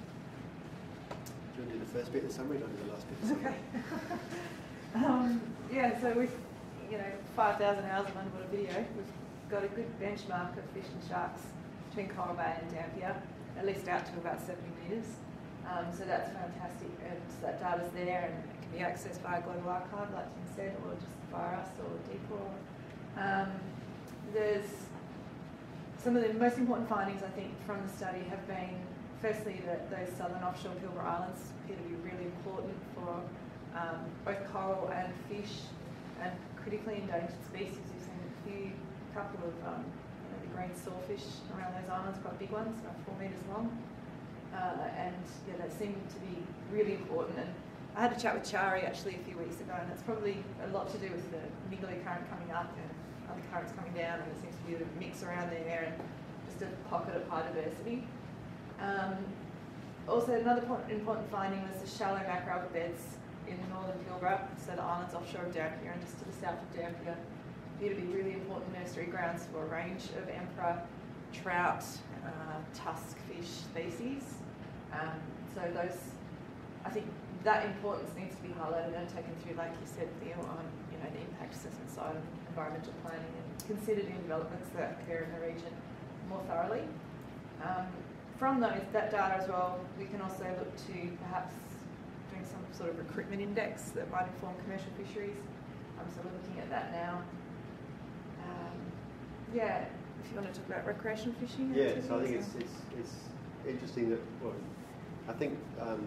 S2: do you want to do the first bit of the summary, or do the last bit of the summary?
S3: Okay. um, yeah, so with you know five thousand hours of underwater video, we've got a good benchmark of fish and sharks between Coral Bay and Dampier, at least out to about seventy metres. Um, so that's fantastic, and so that data's there, and it can be accessed via Global Archive, like Tim said, or just via us or Deepcore. Um, there's some of the most important findings, I think, from the study have been, firstly, that those southern offshore Pilbara Islands appear to be really important for um, both coral and fish and critically endangered species. We've seen a few, couple of um, you know, the green sawfish around those islands, quite big ones, about four metres long. Uh, and yeah, that seemed to be really important. And I had a chat with Chari actually a few weeks ago, and it's probably a lot to do with the Ningaloo current coming up and other currents coming down, and there seems to be a mix around there and just a pocket of high diversity. Um, also, another important finding was the shallow macro beds in the northern Pilbara, so the islands offshore of Dampier and just to the south of Dampier appear to be really important nursery grounds for a range of emperor, trout, uh, tusk fish species. Um, so those, I think that importance needs to be highlighted and taken through, like you said, Theo, on you know the impact assessment side of environmental planning and considered in developments that occur in the region more thoroughly. Um, from those, that data as well, we can also look to perhaps doing some sort of recruitment index that might inform commercial fisheries. Um, so we're looking at that now. Um, yeah, if you want to talk about recreational fishing.
S2: Yeah, so I think it's, it's, it's interesting that, well, I think um,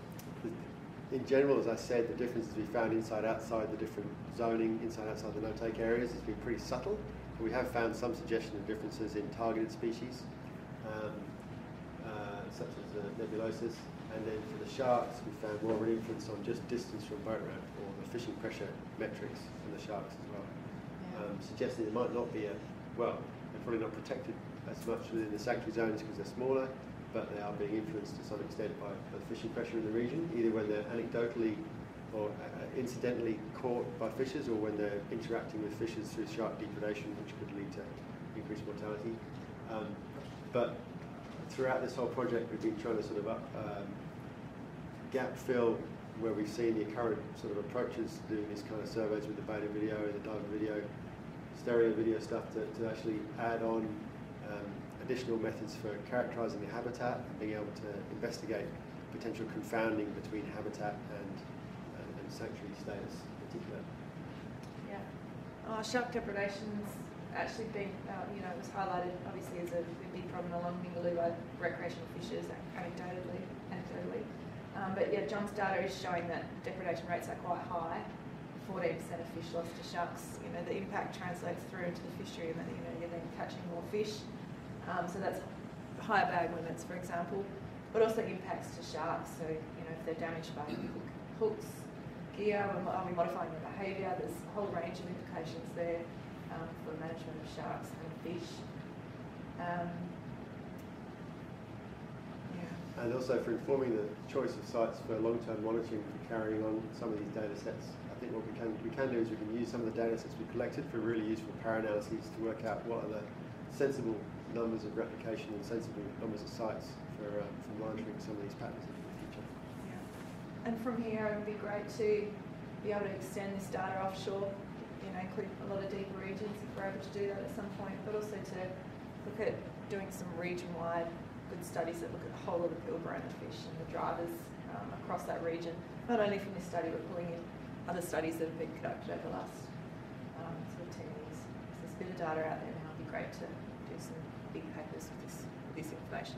S2: in general, as I said, the differences we found inside, outside the different zoning, inside, outside the no-take areas has been pretty subtle. But we have found some suggestion of differences in targeted species, um, uh, such as uh, nebulosis. And then for the sharks, we found more of an influence on just distance from boat ramp or the fishing pressure metrics from the sharks as well.
S3: Yeah.
S2: Um, suggesting there might not be a, well, they're probably not protected as much within the sanctuary zones because they're smaller, but they are being influenced to some extent by, by the fishing pressure in the region, either when they're anecdotally or uh, incidentally caught by fishers or when they're interacting with fishers through shark depredation, which could lead to increased mortality. Um, but throughout this whole project, we've been trying to sort of up, um, gap fill where we've seen the current sort of approaches to doing these kind of surveys with the beta video and the diver video, stereo video stuff to, to actually add on um, additional methods for characterising the habitat and being able to investigate potential confounding between habitat and, and, and sanctuary status in particular.
S3: Yeah. Oh, shark depredation's actually been, uh, you know, it was highlighted obviously as a big problem along Mingaloo by recreational fishers, anecdotally. anecdotally. Um, but yeah, John's data is showing that depredation rates are quite high. fourteen percent of fish lost to sharks. You know, the impact translates through into the fishery, and that, you know, you're then catching more fish. Um, so that's higher bag limits, for example, but also impacts to sharks. So, you know, if they're damaged by hook, hooks, gear, are we modifying their behaviour? There's a whole range of implications there um, for management of sharks and fish. Um, yeah.
S2: And also for informing the choice of sites for long-term monitoring for carrying on some of these data sets. I think what we can, we can do is we can use some of the data sets we collected for really useful para-analyses to work out what are the sensible numbers of replication and sensible numbers of sites for, uh, for monitoring some of these patterns in the future.
S3: Yeah. And from here, it would be great to be able to extend this data offshore, you know, include a lot of deeper regions if we're able to do that at some point, but also to look at doing some region-wide good studies that look at the whole of the Pilbara and the fish and the drivers um, across that region. Not only from this study, but pulling in other studies that have been conducted over the last um, sort of ten years. So there's a bit of data out there now. It'd be great to do some big papers with this, with this information.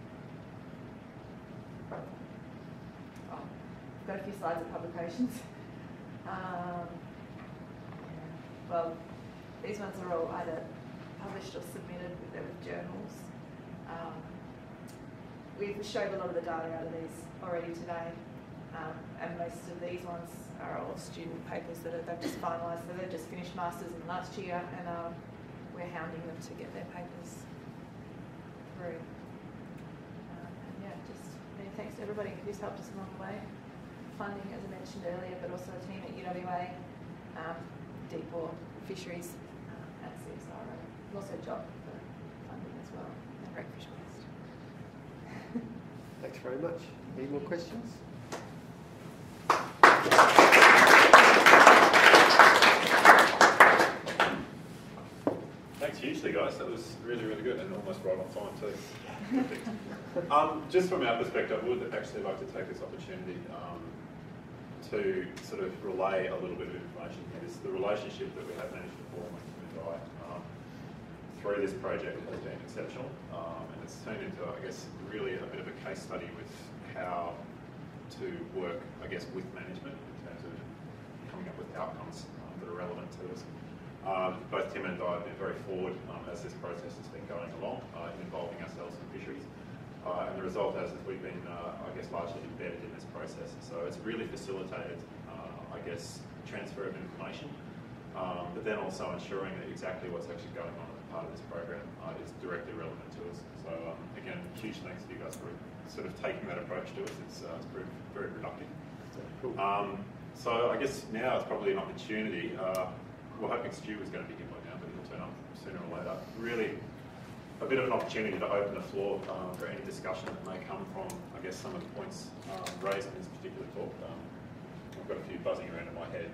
S3: Oh, I've got a few slides of publications. Um, yeah. Well, these ones are all either published or submitted with their journals. Um, we've showed a lot of the data out of these already today, um, and most of these ones are all student papers that are, they've just finalised. So they've just finished masters in last year, and um, we're hounding them to get their papers through. Um, and yeah, just many thanks to everybody who's helped us along the way. Funding, as I mentioned earlier, but also a team at U W A, um, Deep Water Fisheries, um, and C S R O, and also Job for funding as well, and Breakfish West.
S2: Thanks very much. Any more questions?
S1: Thanks hugely, guys. That was really, really good and almost right on time too. um, just from our perspective, I would actually like to take this opportunity um, to sort of relay a little bit of information here. This, the relationship that we have managed to form with Tim and Di um, through this project has been exceptional, um, and it's turned into, I guess, really a bit of a case study with how to work, I guess, with management in terms of coming up with outcomes um, that are relevant to us. Um, both Tim and Di have been very forward um, as this process has been going along, uh, in involving ourselves in fisheries. Uh, and the result has is we've been, uh, I guess, largely embedded in this process. So it's really facilitated, uh, I guess, transfer of information, um, but then also ensuring that exactly what's actually going on as part of this program uh, is directly relevant to us. So um, again, huge thanks to you guys for sort of taking that approach to us. It's, uh, it's proved very productive.
S2: Cool.
S1: Um, so I guess now it's probably an opportunity. Uh, we're hoping Stu was going to be here by now, but he'll turn up sooner or later. Really a bit of an opportunity to open the floor um, for any discussion that may come from, I guess, some of the points um, raised in this particular talk. Um, I've got a few buzzing around in my head,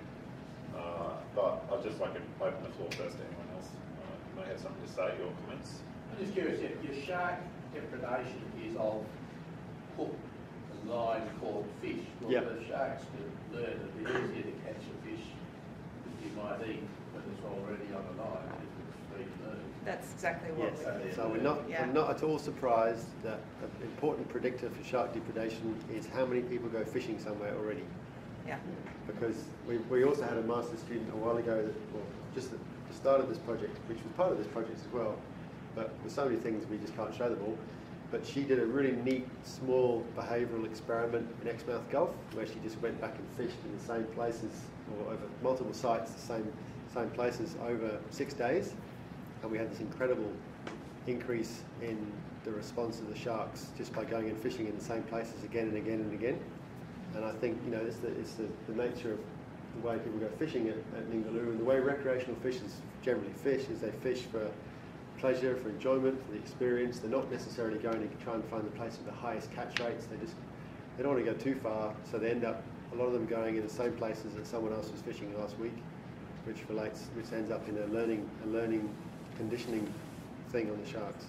S1: uh, but I'd just like to open the floor first to anyone else uh, who may have something to say or comments.
S9: I'm just curious, if your shark depredation is of hook and line caught fish, well,
S2: yep.
S9: the sharks could learn that it's easier to catch a fish that you might eat when it's already on the line if it's free to move.
S3: That's exactly what
S2: Yes.
S3: we're
S2: So we're not,
S3: Yeah.
S2: I'm not at all surprised that an important predictor for shark depredation is how many people go fishing somewhere already.
S3: Yeah.
S2: Because we, we also had a master's student a while ago that, well, just, just started this project, which was part of this project as well. But with so many things, we just can't show them all. But she did a really neat, small behavioural experiment in Exmouth Gulf, where she just went back and fished in the same places, or over multiple sites, the same, same places over six days. And we had this incredible increase in the response of the sharks just by going and fishing in the same places again and again and again. And I think, you know, it's the, it's the, the nature of the way people go fishing at, at Ningaloo, and the way recreational fishers generally fish is they fish for pleasure, for enjoyment, for the experience. They're not necessarily going to try and find the place with the highest catch rates. They just, they don't want to go too far, so they end up, a lot of them going in the same places that someone else was fishing last week. which relates, which ends up in a learning, a learning conditioning thing on the sharks.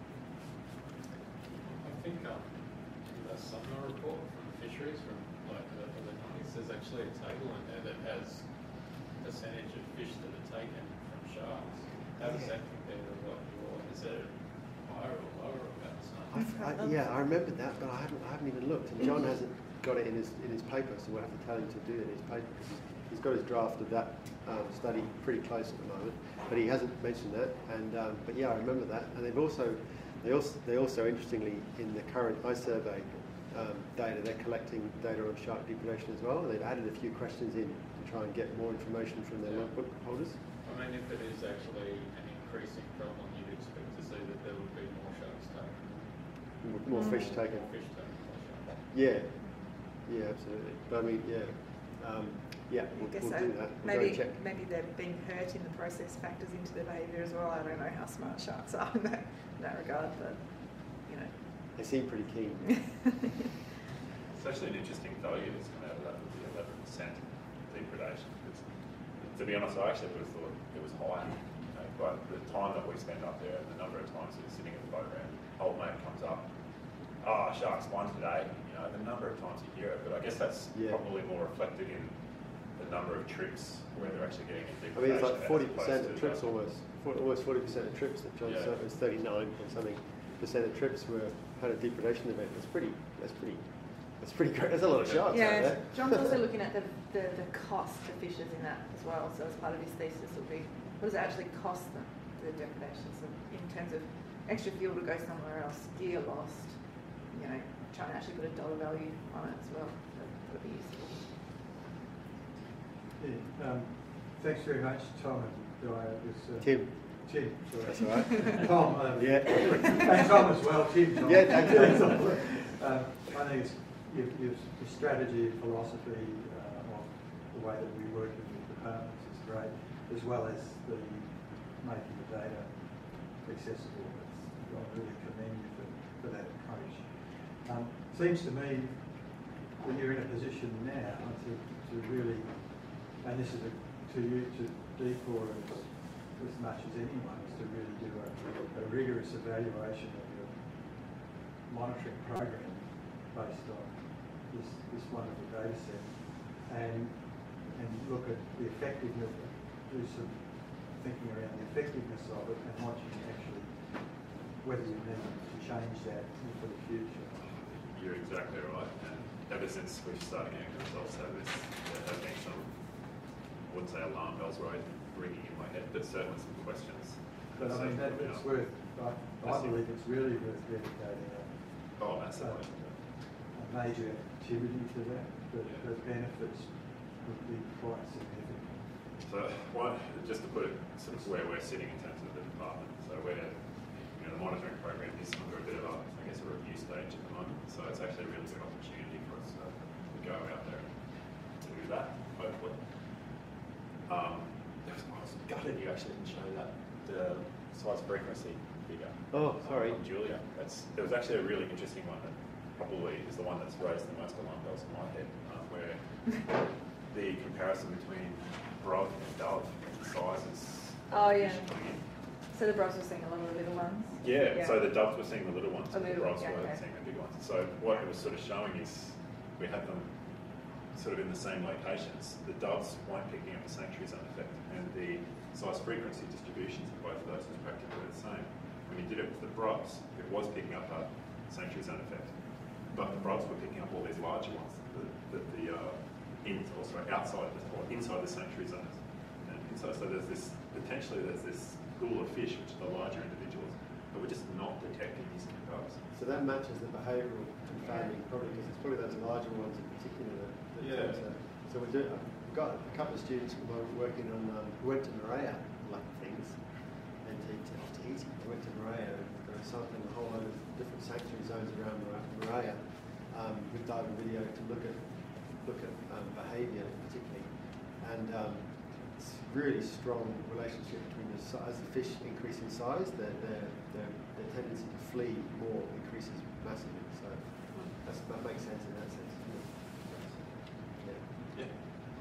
S7: I think um, in the summer report from fisheries from like the early nineties, there's actually a table in there that has percentage of fish that are taken from sharks. How does that compare to what you're? Is it higher or lower about
S2: I, I, yeah, I remembered that, but I haven't, I haven't even looked. And John hasn't got it in his in his paper, so we'll have to tell him to do it in his paper because he's, he's got his draft of that um, study pretty close at the moment. But he hasn't mentioned that. And um, but yeah, I remember that. And they've also they also they also interestingly in the current iSurvey um, data, they're collecting data on shark depredation as well. And they've added a few questions in to try and get more information from their
S7: Yeah.
S2: logbook holders.
S7: I mean, if it is actually an increasing problem, you'd expect to see that there would be more sharks taken.
S2: More, more fish taken.
S7: More fish taken by sharks.
S2: Yeah, yeah, absolutely. But I mean, yeah, um, yeah, we'll,
S3: I guess
S2: we'll
S3: so.
S2: do that. We'll go
S3: Maybe
S2: and check.
S3: maybe they're being hurt in the process factors into their behaviour as well. I don't know how smart sharks are in that, in that regard, but you know.
S2: They seem pretty keen.
S1: It's actually an interesting value that's come out of that with the eleven percent depredation. Because, to be honest, I actually would have thought it was higher. You know, but the time that we spend up there and the number of times that we're sitting at the boat ramp, old mate comes up, ah, oh, sharks won today. You know, the number of times you hear it. But I guess that's
S2: Yeah.
S1: probably more reflected in the number of trips where they're actually getting in
S2: I
S1: depredation.
S2: mean, it's like
S1: as
S2: forty
S1: opposed
S2: percent
S1: to
S2: of trips
S1: the-
S2: almost, for, almost forty percent of trips that John
S1: Yeah.
S2: said was thirty-nine point something percent of trips were had a depredation event. That's pretty. That's pretty. That's pretty great. There's a lot of sharks out
S3: Yeah,
S2: there.
S3: John's also looking at the, the, the cost to fishers in that as well. So as part of his thesis will be, what does it actually cost them, the depredation? So in terms of extra fuel to go somewhere else, gear lost, you know, trying to actually put a dollar value on it as well. That would be useful.
S5: Yeah, um, thanks very much, Tom and Di. It was, uh,
S2: Tim.
S5: Tim, sorry.
S2: That's all right.
S5: Tom, um,
S2: Yeah.
S5: and Tom as well, Tim, Tom.
S2: Yeah, thanks, Tom.
S5: um, I think it's your, your strategy and philosophy uh, of the way that we work with the departments is great, as well as the making the data accessible. It's, I really commend you for, for that approach. Um, seems to me that you're in a position now to, to really, and this is a, to you, to D four as, as much as anyone, is to really do a, a rigorous evaluation of your monitoring program based on this, this wonderful data set and, and look at the effectiveness, do some thinking around the effectiveness of it and what you can actually, whether you need to change that for the future.
S1: You're exactly right. And ever since we started getting the results out of this, there have been some, I wouldn't say alarm bells right ringing in my head, but certainly some questions.
S5: But I mean, that, it's worth, I, I believe it's really worth dedicating a,
S1: Oh, massively.
S5: a major activity to that. The,
S1: Yeah.
S5: the benefits would be quite significant.
S1: So, one, just to put it sort of where we're sitting in terms of the department. So, we're, you know, the monitoring program is under a bit of a, I guess, a review stage at the moment. So, it's actually a really good opportunity for us to, to go out there and do that, hopefully. Um, I was gutted you actually didn't show that, the size frequency figure.
S2: Oh, sorry.
S1: Um, Julia. That's, there was actually a really interesting one that probably is the one that's raised the most alarm bells in my head, um, where the comparison between Brog and Dove sizes.
S3: Oh, yeah.
S1: fish coming in.
S3: So the Bros were seeing a lot of the little ones.
S1: Yeah, so the Doves were seeing the little ones,
S3: Oh,
S1: and the
S3: little
S1: Brogs
S3: ones, yeah,
S1: were
S3: okay.
S1: seeing the big ones. So what it was sort of showing is we had them sort of in the same locations. The Doves weren't picking up the sanctuary zone effect, and the size frequency distributions of both of those was practically the same. When you did it with the Brogs, it was picking up a sanctuary zone effect, but the Brogs were picking up all these larger ones that, that the uh, in, or sorry, outside the, or inside the sanctuary zones. And inside, so there's this potentially there's this pool of fish, which are the larger individuals, but we're just not detecting these in Doves.
S2: So that matches the behavioural confounding probably because it's probably those larger ones in particular that, that
S1: Yeah.
S2: tend to- so we do. I've got a couple of students at the moment working on um, who went to Moorea, like things, and to, to, to Tahiti. They went to Moorea and they were sampling a whole load of different sanctuary zones around Moorea um, with diving video to look at look at um, behaviour particularly, and um, it's a really strong relationship between the size, as the fish increase in size, their their their, their tendency to flee more increases massively. So that's, that makes sense in that sense. Yeah.
S1: Yeah.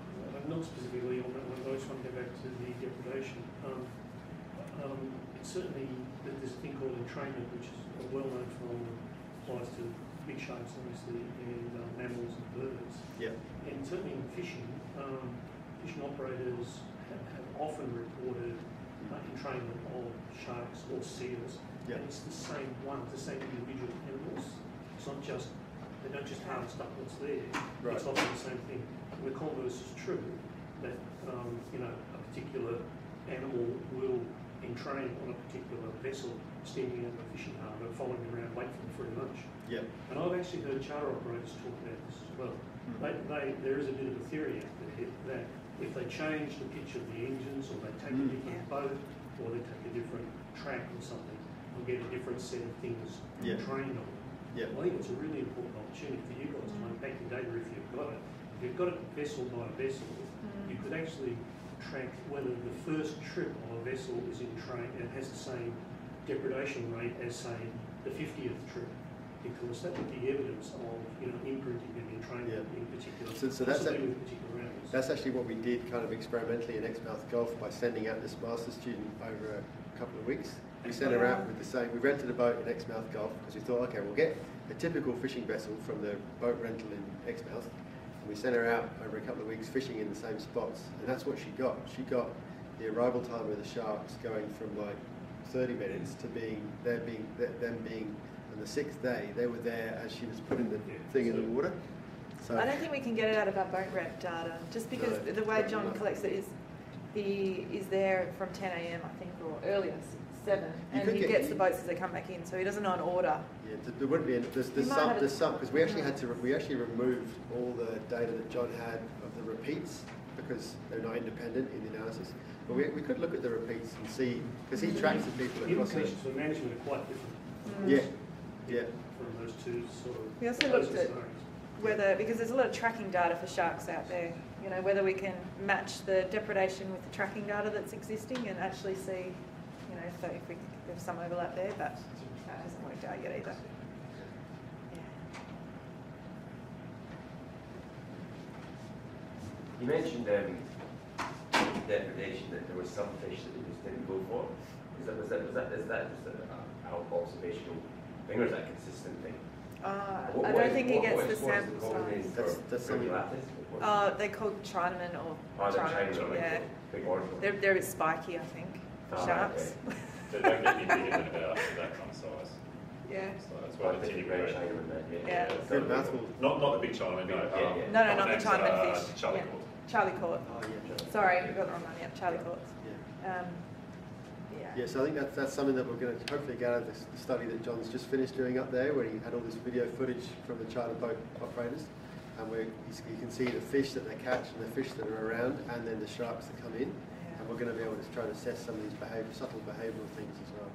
S10: not specifically on that one, but I just want to go back to the depredation. Um, um, certainly, there's a thing called entrainment, which is a well-known phenomenon, applies to big sharks, obviously, and uh, mammals and birds.
S2: Yeah.
S10: And certainly in fishing, um, fishing operators have, have often reported uh, entrainment of sharks or seals.
S2: Yeah.
S10: And it's the same one, the same individual animals. It's not just, they don't just harvest up what's there.
S2: Right.
S10: It's often the same thing. And the converse is true, that um, you know, a particular animal will entrain on a particular vessel standing in a fishing harbour, following around, wait for the free lunch.
S2: Yeah.
S10: And I've actually heard charter operators talk about this as well.
S2: Mm.
S10: They, they, there is a bit of a theory out there that if they change the pitch of the engines, or they take
S2: Mm.
S10: a different
S3: Yeah.
S10: boat, or they take a different track or something, you'll get a different set of things
S2: Yeah.
S10: trained on.
S2: Yeah.
S10: Well, I think it's a really important opportunity for you guys to unpack your data if you've got it. If you've got it vessel by vessel,
S3: Mm.
S10: you could actually track whether the first trip of a vessel is in train and has the same depredation rate as, say, the fiftieth trip, because that would be evidence of, you know, imprinting and entrainment
S2: Yeah.
S10: in particular,
S2: So- so that's
S10: possibly
S2: a-
S10: with particular animals.
S2: That's actually what we did kind of experimentally in Exmouth Golf by sending out this master student over a couple of weeks. We sent her out with the same, we rented a boat in Exmouth Golf because we thought, okay, we'll get a typical fishing vessel from the boat rental in Exmouth. And we sent her out over a couple of weeks fishing in the same spots. And that's what she got. She got the arrival time of the sharks going from like thirty minutes to being, there being, them being, on the sixth day, they were there as she was putting the thing in the water. So
S3: I don't think we can get it out of our boat rep data, just because
S2: No,
S3: the way
S2: probably
S3: John
S2: not.
S3: collects it is, he is there from ten a m I think, or earlier, seven,
S2: You
S3: and
S2: could
S3: he
S2: get-
S3: gets
S2: you-
S3: the boats as they come back in, so he doesn't know an order.
S2: Yeah, th- there wouldn't be. Any, there's there's
S3: You might
S2: some
S3: have a-
S2: there's some because we actually had to re- we actually removed all the data that John had of the repeats because they're not independent in the analysis. But we, we could look at the repeats and see because he tracks the people
S10: The
S2: across the.
S10: implications for management are quite different.
S3: Mm.
S2: Yeah, yeah,
S10: From those two sort of.
S3: We also
S10: those
S3: looked at
S10: scenarios.
S3: whether, because there's a lot of tracking data for sharks out there, you know, whether we can match the depredation with the tracking data that's existing and actually see, you know, so if we, there's some overlap there, but that hasn't worked out yet either. Yeah.
S8: You mentioned um, depredation, that there was some fish that you just didn't go for. Is that, was that, was that, is that just an uh, observational thing, or is that a consistent thing?
S3: Uh,
S8: What-
S3: I
S8: what
S3: don't
S8: is-
S3: think he
S8: what-
S3: gets
S8: what
S3: the
S8: is- what is
S3: sample
S8: common name
S3: size.
S8: for
S2: That's- that's something-
S8: Regulatus? What-
S3: Uh, they're called Chinaman or
S8: Oh, they're
S3: Chinaman,
S8: Chinaman, like
S3: yeah.
S8: big orange ones.
S3: They're, they're a bit spiky, I think, for
S8: Oh,
S3: sharks.
S1: They don't get any bigger than about that kind of size.
S3: Yeah.
S1: So that's why
S8: Like
S1: the
S8: the
S1: tinny
S8: red
S1: red.
S8: Chinaman, then, yeah.
S3: Yeah.
S2: good mouthful.
S1: Not not the big Chinaman, no.
S8: Yeah,
S1: um,
S8: yeah.
S3: No, no,
S1: my
S3: not the
S1: name's,
S3: Chinaman
S1: uh,
S3: fish.
S1: Charlie
S3: Yeah.
S1: Court.
S3: Charlie Court.
S2: Oh yeah,
S3: Sorry, we got the wrong one, yeah, Charlie Court.
S2: yeah.
S3: Um, yeah.
S2: Yeah, so I think that's, that's something that we're going to hopefully get out of this the study that John's just finished doing up there, where he had all this video footage from the charter boat operators, and where he's, you can see the fish that they catch and the fish that are around, and then the sharks that come in,
S3: Yeah.
S2: and we're going to be able to try to assess some of these behavior, subtle behavioural things as well.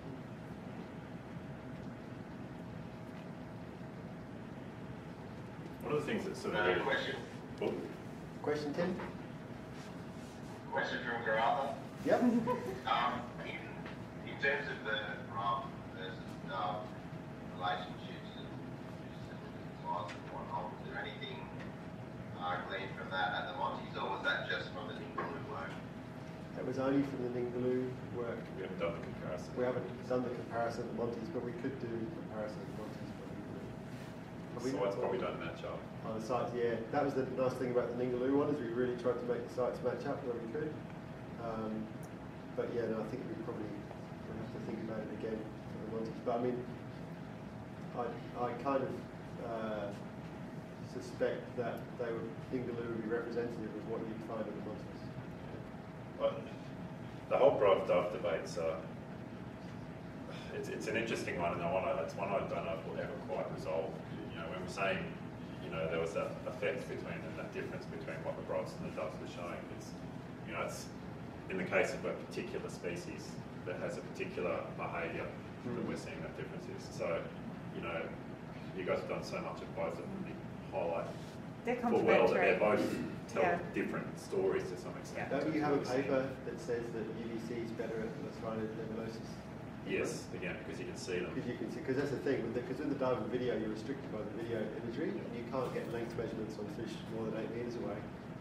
S1: One of the things that sort of
S6: Uh,
S1: really...
S6: question,
S1: Oh,
S2: Question, Tim?
S6: question from Garatha.
S2: Yep.
S6: Um, in, in terms of the Rob versus Dove relationships and size and whatnot, was there anything uh, gleaned from that at the Monties, or was that just from the Ningaloo work?
S2: That was only from the Ningaloo work.
S1: we haven't done the comparison.
S2: We haven't done the comparison at the Monties, but we could do comparison at the Monties. But we-
S1: So it's probably done in that chart.
S2: On the sites, yeah. That was the nice thing about the Ningaloo one, is we really tried to make the sites match up where we could. Um, but yeah, no, I think we probably will have to think about it again for the Monties. But I mean, I, I kind of uh, suspect that they would, Ningaloo would be representative of what you'd find at the Monties.
S1: But the whole Brov Dove debate's uh, it's, it's an interesting one, and I want it's one I don't know if we'll ever quite resolve. You know, when we're saying, you know, there was that effect between and that difference between what the Brovs and the Doves were showing. It's, you know, it's in the case of a particular species that has a particular behaviour mm. that we're seeing that difference is. So, you know, you guys have done so much of both of them, highlight
S3: They're
S1: full well that
S3: complementary.
S1: they're both tell
S3: Yeah.
S1: different stories to some extent.
S3: Yeah.
S2: Don't you have a paper that says that U V C is better at Lasrhina nebulosus?
S1: Yes, again, because you can see them.
S2: Because you can see, because that's the thing, because with the dive and video, you're restricted by the video imagery, and you can't get length measurements on fish more than eight metres away.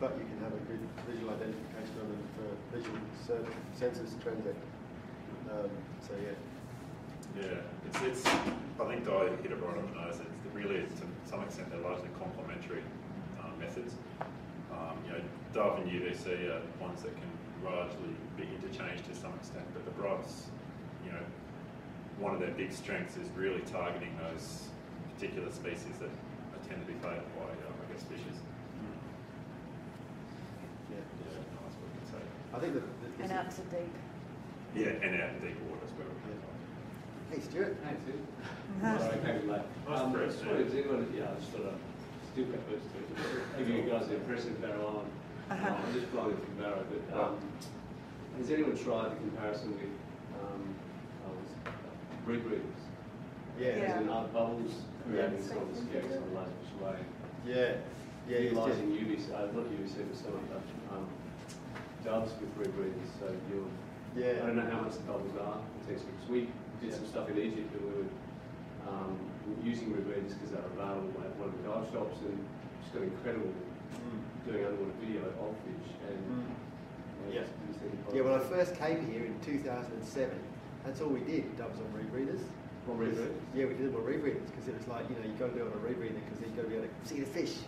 S2: but you can have a good visual identification on them for visual ser- sensors transit. Um, so yeah.
S1: Yeah, it's, it's, I think Di hit it right on the nose. It's really, to some extent, they're largely complementary uh, methods. Um, you know, Dove and U V C are ones that can largely be interchanged to some extent, but the Brovs, you know, one of their big strengths is really targeting those particular species that tend to be favoured by, uh, I guess, fishes.
S2: Yeah.
S1: Yeah, that's what I can say.
S2: I think that. that
S3: And out to deep.
S1: Yeah, and out in deep water as well.
S2: Yeah. Hey, Stuart.
S11: Hey, Sid. Sorry, I came late.
S1: Nice
S11: Um,
S1: press,
S11: just wanted, does anyone, yeah, I just thought I'd still go first to give you guys the impression of Barrow Island.
S3: Uh-huh.
S11: Um, I'm just flying from Barrow, but um, has anyone tried the comparison with um, uh, breed breeders?
S2: Yeah.
S11: As in are bubbles creating
S3: Yeah.
S11: some of the scares on a large way?
S2: Yeah. Yeah. it's
S11: Utilising
S2: just-
S11: U V C, uh, not U V C, but some of the um, doves with breed breeders, so you're
S2: Yeah.
S11: I don't know how much the bubbles are potentially, because we did some stuff in Egypt and we were um, using rebreeders because they're available at one of the dive shops and just got incredible
S2: Mm.
S11: doing underwater video of fish and
S2: Mm.
S11: yeah,
S2: Yeah.
S11: just didn't see any
S2: Yeah, when I
S11: problems.
S2: first came here in two thousand seven, that's all we did, doves on rebreeders.
S11: On rebreeders?
S2: Yeah, we did them on rebreeders because it was like, you know, you've got to do it on a rebreeder because you've got to be able to see the fish.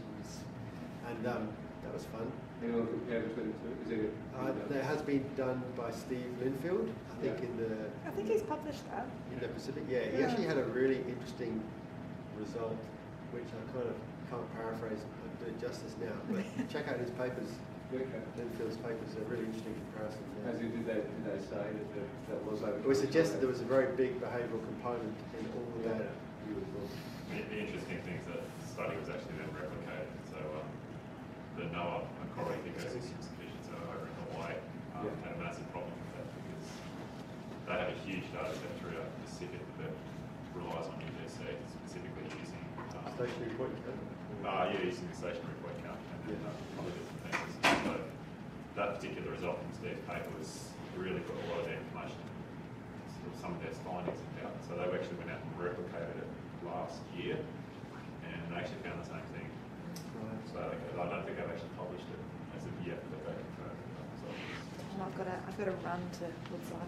S2: And um, that was fun.
S11: Anyone compare between the two? Is there,
S2: Uh, that has been done by Steve Linfield, I think,
S11: Yeah.
S2: in the
S3: I think he's published that.
S2: Indo-Pacific. Yeah, he
S3: Yeah.
S2: actually had a really interesting result, which I kind of can't paraphrase and do it justice now. But check out his papers,
S11: okay.
S2: Linfield's papers. They're a really interesting comparison. Yeah.
S11: As in, did they, did they say that there, that was over?
S2: It was suggested there was a very big behavioural component in all the
S11: Yeah.
S2: data.
S11: You would thought.
S1: The, the interesting thing is that the study was actually then replicated. So um, the NOAA and coral ecosystem sufficiency over in Hawaii um,
S11: Yeah.
S1: had a massive problem with that because they have a huge data set throughout the Pacific that relies on U V C, specifically using um,
S2: Stationary point.
S1: uh, yeah, using the stationary point count and then uh, other different things. So that particular result from Steve's paper was really got a lot of their information, sort of some of their findings about. So they actually went out and replicated it last year, and they actually found the same thing.
S2: Right.
S1: So I don't think they've actually published it as of yet, but they confirmed it. So
S3: And I've got to, I've got to run to Woodside.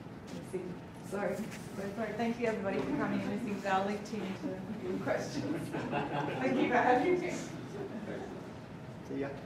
S3: Sorry, sorry, sorry. Thank you everybody for coming and listening. I'll link to you to your questions. Thank you for having me.
S2: See ya.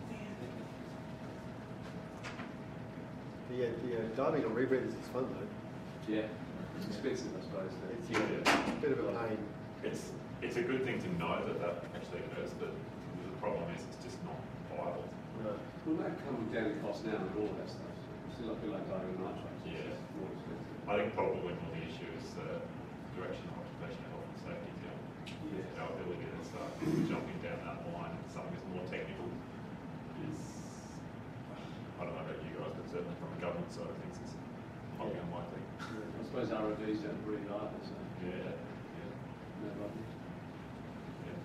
S2: The, uh, the uh, diving on rebreeders is fun though.
S11: Yeah. It's expensive, I suppose. though.
S2: It's a bit of a pain.
S1: it's it's a good thing to know that that actually occurs, but the problem is it's just not viable.
S2: Right.
S11: Well, that comes down to cost now and all that stuff. So still, I feel like diving nitrates. It's
S1: Yeah.
S11: just more expensive.
S1: I think probably more the issue is the direction of occupational health and safety deal.
S11: Yeah.
S1: Our ability to start jumping down that line and something that's more technical is, I don't know about you guys, but certainly from the government side of things, it's highly
S11: Yeah.
S1: unlikely.
S11: I suppose R O Ds don't breed either, so
S1: Yeah, yeah,
S11: no problem.
S1: yeah.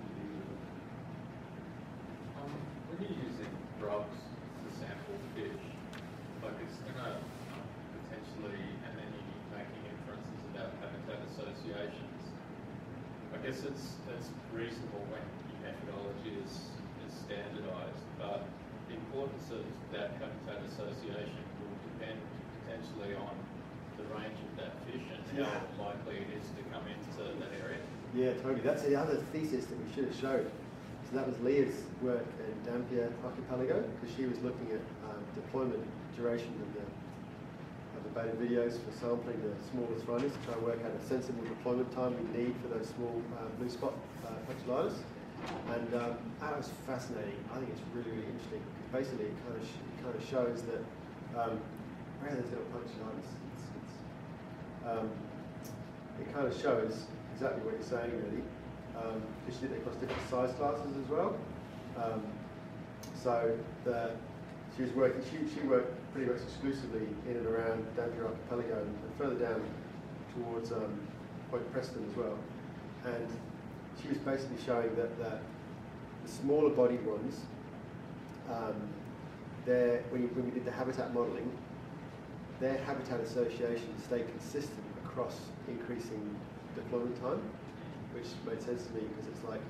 S7: Um, when you're using drugs to sample fish, like it's gonna um, potentially, and then you're making inferences about habitat associations. I guess it's it's reasonable when your methodology is is standardised, but the importance of that habitat association will depend potentially on the range of that fish and how
S2: Yeah.
S7: likely it is to come into that area.
S2: Yeah, totally. That's the other thesis that we should have showed. So that was Leah's work in Dampier Archipelago, because she was looking at um, deployment duration of the of the beta videos for sampling the smallest runners to try and work out a sensible deployment time we need for those small uh, blue spot uh, punctulitis. And um, that was fascinating. I think it's really, really interesting because basically it kind of sh- it kind of shows that um, where there's no punctulitis, it's, it's, um, it kind of shows exactly what you're saying, really. Um, because she did it across different size classes as well. Um, so the, she was working. She, she worked pretty much exclusively in and around Dampier Archipelago and, and further down towards um, Point Preston as well. And she was basically showing that the, the smaller bodied ones, um, their, when, you, when we did the habitat modelling, their habitat association stayed consistent across increasing deployment time, which made sense to me because it's like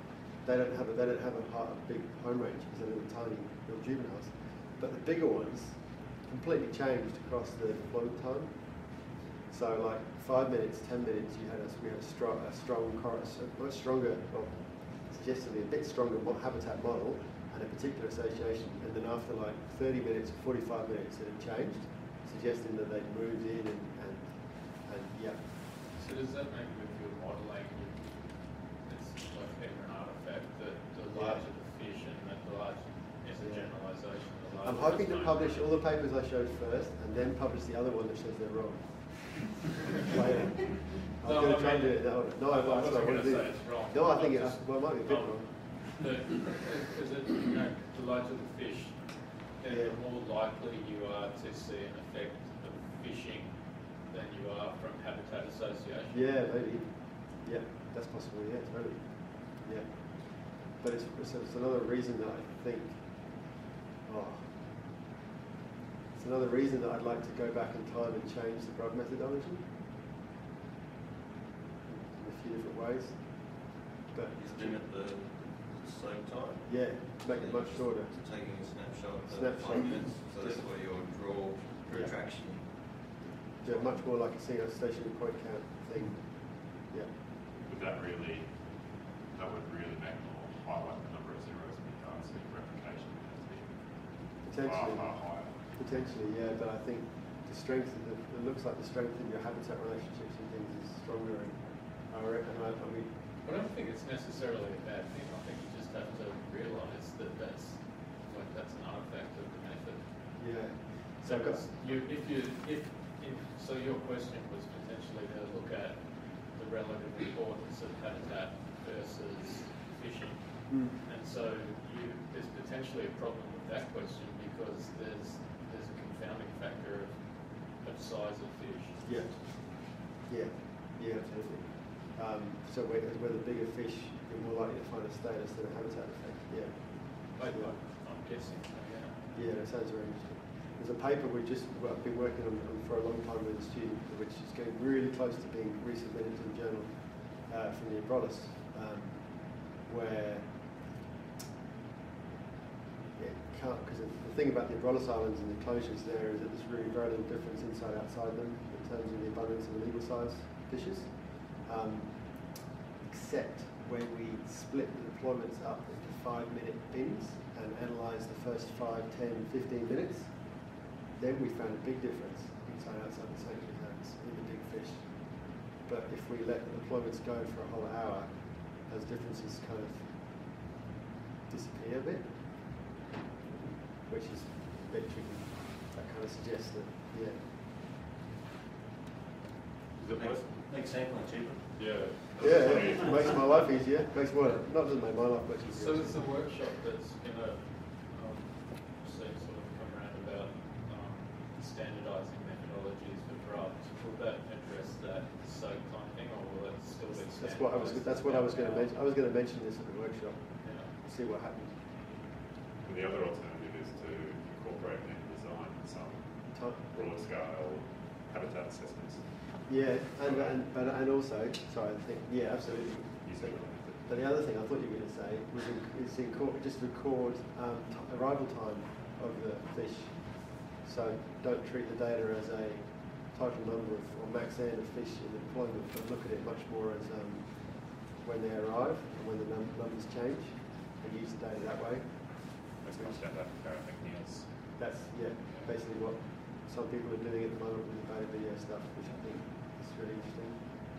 S2: they don't have a, they don't have a, hi- a big home range because they're little tiny little juveniles. But the bigger ones completely changed across the deployment time. So like five minutes, ten minutes, you had a, we had a strong, a strong chorus, a much stronger, well, suggestively a bit stronger mo- habitat model and a particular association. And then after like thirty minutes, forty-five minutes, it had changed, suggesting that they'd moved in and, and, and yeah.
S7: So does that make with your modelling, it's like ever an artefact that the larger the fish and that the large, as a
S2: Yeah.
S7: generalisation, the larger.
S2: I'm hoping to
S7: the
S2: publish
S7: known-
S2: all the papers I showed first and then publish the other one that says they're wrong. Later. I was
S7: No,
S2: going
S7: I
S2: to try and do
S7: mean-
S2: it. No, no, I,
S7: I wasn't
S2: that's what I
S7: going
S2: want
S7: to
S2: to
S7: say
S2: do.
S7: it's wrong.
S2: No, I think it,
S7: Just-
S2: well, it might be a bit
S7: um,
S2: wrong.
S7: The, is it, you know, the larger the fish, then
S2: Yeah.
S7: the more likely you are to see an effect of fishing than you are from habitat association.
S2: Yeah, maybe. Yeah, that's possible. Yeah, totally. Yeah, but it's, it's, it's another reason that I think. Oh, it's another reason that I'd like to go back in time and change the grub methodology in a few different ways. But
S4: Limit the soak time.
S2: yeah, make it much shorter.
S4: To taking a snapshot of
S2: Snapshot.
S4: five minutes, so that's
S2: Yeah.
S4: why your draw protraction.
S2: Do it much more like a single stationary point count thing. Yeah.
S1: Would that really, that would really make more highlight the number of zeros we can't see replication has to be far,
S2: Potentially.
S1: far higher.
S2: Potentially, yeah, but I think the strength of the, it looks like the strength of your habitat relationships and things is stronger. And I reckon, I, I mean,
S7: I don't think it's necessarily a bad thing. I think you just have to realise that that's like that's an artifact of the method.
S2: yeah.
S7: So
S2: I've got-
S7: it's, you, if you, if, if, so your question was potentially to look at the relative importance of habitat versus fishing.
S2: Mm.
S7: And so you, there's potentially a problem with that question because there's, there's a confounding factor of, of size of fish.
S2: Yeah. Yeah. Yeah, absolutely. Um, so where, where the bigger fish, you're more likely to find a status than a habitat effect. Yeah.
S7: I,
S2: Yeah.
S7: I'm guessing, yeah.
S2: Yeah, that sounds very interesting. There's a paper we just well, I've been working on, on for a long time with a student, which is getting really close to being resubmitted to the journal uh, from the Abrolhos, um, where it can't, because the thing about the Abrolhos Islands and the closures there is that there's really very little difference inside outside them in terms of the abundance of the legal size fishes, um, except when we split the deployments up into five minute bins and analyse the first five, ten, fifteen minutes. Then we found a big difference inside and outside the sanctuary zones in the big fish. But if we let the deployments go for a whole hour, those differences kind of disappear a bit, which is a bit tricky. That kind of suggests that, yeah.
S1: Is it worth?
S4: Makes sampling cheaper.
S1: Yeah.
S2: Yeah, yeah, it makes my life easier. Makes more, not doesn't make my life much easier.
S7: So there's a workshop that's going to um, sort of come around about um, standardising methodologies for grubs. Will that address that soak time thing, or will it still be standardised?
S2: That's what I was. That's what I was going to mention. I was going to mention this at the workshop.
S7: Yeah.
S2: See what happens.
S1: And the other alternative is to incorporate in design some
S2: Time.
S1: broad scale habitat assessments.
S2: Yeah, and, and but and also, sorry, I think yeah, absolutely.
S1: Using that method.
S2: But the other thing I thought you were going to say was in, is inco- just record um, t- arrival time of the fish. So don't treat the data as a total number of or max end of fish in the deployment, but look at it much more as um, when they arrive and when the num- numbers change, and use the data that way.
S1: Let's go step that paradigm needs.
S2: That's yeah, basically what some people are doing at the moment with the data video stuff, which I think is really interesting.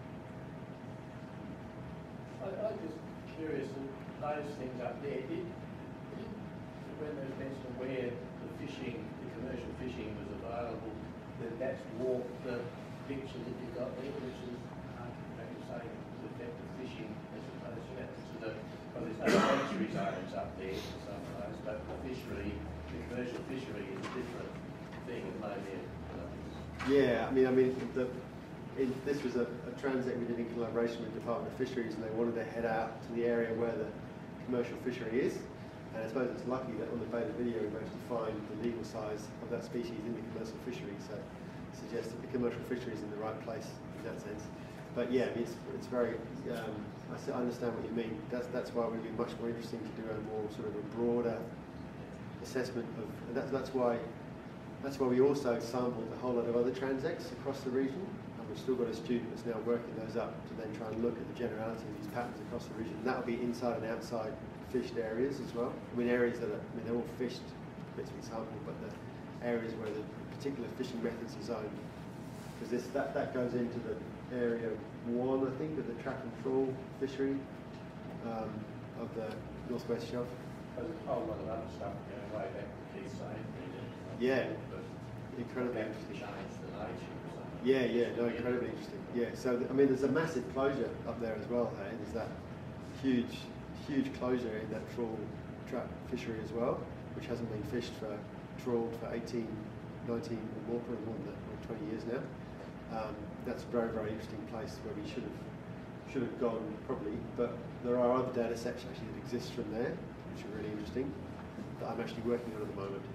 S9: I, I'm just curious, and those things up there, did, did, when there's mention of where the fishing, the commercial fishing was available, that that's warped the picture that you got there, which is, uh, like you say, the effect of fishing as opposed to that, to the, well, there's no sanctuary zones up there for some of those, but the fishery, the commercial fishery is a different thing at the moment.
S2: Yeah, I mean, I mean, the, in, this was a, a transit we did in collaboration with the Department of Fisheries, and they wanted to head out to the area where the commercial fishery is. And I suppose it's lucky that on the beta video we managed to find the legal size of that species in the commercial fishery, so it suggests that the commercial fishery is in the right place in that sense. but yeah, it's it's very. Um, I s- I understand what you mean. That's that's why it would be much more interesting to do a more sort of a broader assessment of. And that's that's why that's why we also sampled a whole lot of other transects across the region. And we've still got a student that's now working those up to then try and look at the generality of these patterns across the region. And that'll be inside and outside fished areas as well. I mean, areas that are, I mean, they're all fished bits we sampled, but the areas where the particular fishing methods are zoned. Because this that, that goes into the area one, I think, of the trap and trawl fishery um, of the northwest shelf.
S9: There's a whole lot of other stuff going way back to Keystone.
S2: Yeah,
S9: But
S2: incredibly
S9: that
S2: interesting.
S9: changed the nature or something.
S2: Yeah, yeah, no, incredibly interesting. Yeah, so th- I mean, there's a massive closure up there as well. Hey, there's that huge, huge closure in that trawl trap fishery as well, which hasn't been fished for trawled for eighteen, nineteen or more, probably more than that, or twenty years now. Um, that's a very, very interesting place where we should have should have gone probably, but there are other data sets actually that exist from there, which are really interesting, that I'm actually working on at the moment.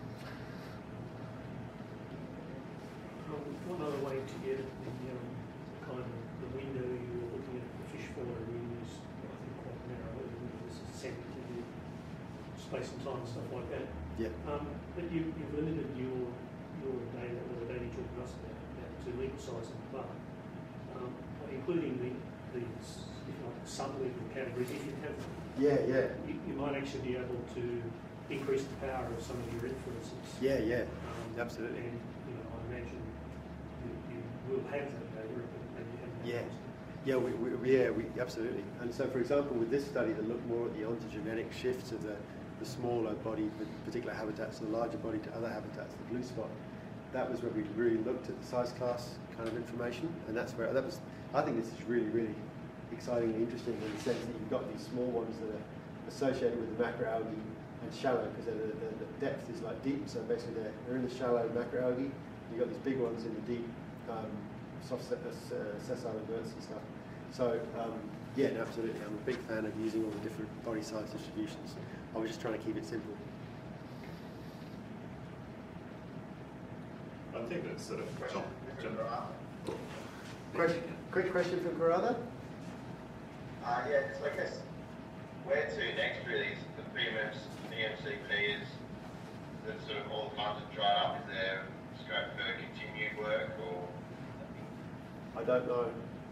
S10: Um, one other way to get at the um, kind of the window you're looking at the fish fauna in is, I think, quite narrow. There's a sensitive space and time and stuff like that.
S2: Yeah.
S10: Um, but you, you've limited your your data, or the data you're talking to us about, about to legal size and above, um, including the, the s- if you like, sub-legal categories. If you have,
S2: Yeah, yeah,
S10: you, you might actually be able to increase the power of some of your inferences.
S2: yeah, yeah,
S10: Um,
S2: absolutely.
S10: And, you know, I imagine you, you will have that data and you haven't.
S2: Yeah.
S10: analysed it.
S2: Yeah, we, we, yeah, we absolutely. And so, for example, with this study that looked more at the ontogenetic shifts of the, the smaller body, particular habitats, and the larger body to other habitats, the blue spot, that was where we really looked at the size class kind of information, and that's where that was. I think this is really, really exciting and interesting in the sense that you've got these small ones that are associated with the macroalgae and shallow, because the, the, the depth is like deep. So basically, they're, they're in the shallow macroalgae. You've got these big ones in the deep. Um, soft se- uh, sessile inverts and stuff. So um, yeah, no, absolutely. I'm a big fan of using all the different body size distributions. I was just trying to keep it simple.
S1: I think that's sort of John. John.
S2: Question, quick question from Corrada.
S6: Uh, yeah, so I guess where to next really? Is the P M S, the M C P is that sort of all the funds are dried up. Is there scope for continued work or?
S2: I don't know.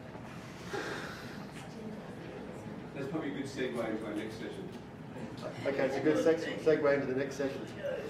S11: That's probably a good segue into our next session.
S2: Okay, it's a good seg- segue into the next session.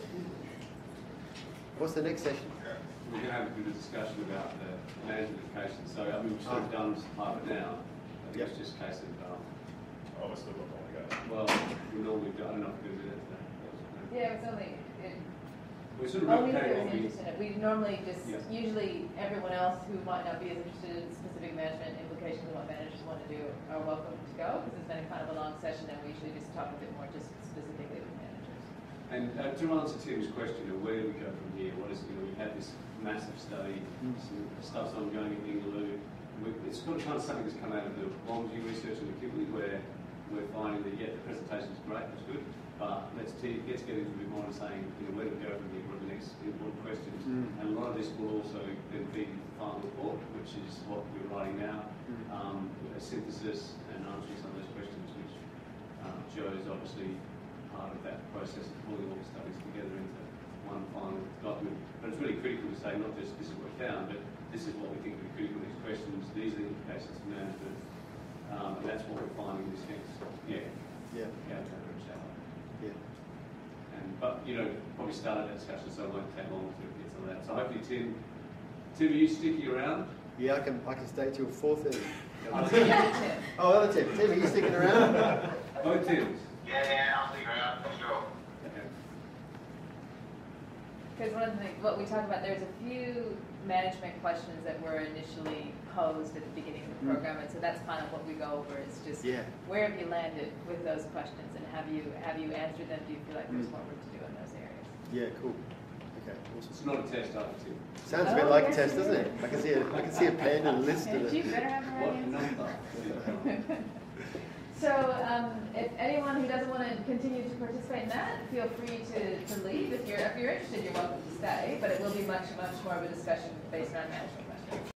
S2: What's the next session?
S11: We're going to have a bit of discussion about the land application. So, I mean, we've sort of done part of it now. I think
S2: Yep.
S11: it's just a case of, um,
S1: Oh, we're still got more to go.
S11: well, we normally do, I don't know if we're going to do that today.
S12: Yeah, it was only, it,
S11: We're sort of
S12: only if
S11: replicating
S12: there
S11: what
S12: was
S11: we,
S12: interest in it. We normally just,
S11: Yeah.
S12: usually everyone else who might not be as interested in specific management implications of what managers want to do are welcome to go, because it's been kind of a long session and we usually just talk a bit more just specifically with managers.
S11: and uh, to answer Tim's question of where do we go from here, what is, you know, we've had this massive study, some stuff's ongoing at Ingaloo. We- It's got kind of something that's come out of the Womsey research and the Kibbley where we're finding that, yeah, the presentation's great, that's good, but let's, te- let's get into a bit more and saying, you know, where do we go from here, what are the next important questions?
S2: Mm.
S11: And a lot of this will also then feed into the final report, which is what we're writing now,
S2: Mm.
S11: um, a synthesis and answering some of those questions, which um, Joe is obviously part of that process of pulling all the studies together into one final document. But it's really critical to say not just this is what we found, but this is what we think are the critical next questions, these are the implications for management, um, and that's what we're finding in this next, yeah,
S2: Yeah,
S11: yeah, chapter and shower.
S2: yeah.
S11: And, but, you know, probably started that discussion, so it won't take long to get to that. So hopefully, Tim, Tim, are you sticking around?
S2: Yeah, I can I can stay till four thirty.
S12: Yeah, Tim.
S2: Oh, other Tim. Tim, are you sticking around?
S11: Both Tims?
S6: Yeah, yeah, I'll stick around for sure.
S11: Okay.
S12: Because one of the things, what we talked about, there's a few management questions that were initially posed at the beginning of the
S2: Mm.
S12: program, and so that's kind of what we go over, is just
S2: Yeah.
S12: where have you landed with those questions, and have you have you answered them? Do you feel like there's
S2: Mm.
S12: more work to do in those areas?
S2: Yeah, cool. Okay, awesome.
S11: It's not a test, either, Tim.
S2: Sounds a
S12: Oh,
S2: bit like a
S12: yes,
S2: test,
S12: it
S2: doesn't
S12: is.
S2: it? I can see a I can see a pen and a list of
S12: And you
S2: it.
S12: better have the right
S11: What
S12: answer.
S11: number?
S12: So, um, if anyone who doesn't want to continue to participate in that, feel free to, to leave. If you're if you're interested, you're welcome to stay. But it will be much much more of a discussion based on management questions.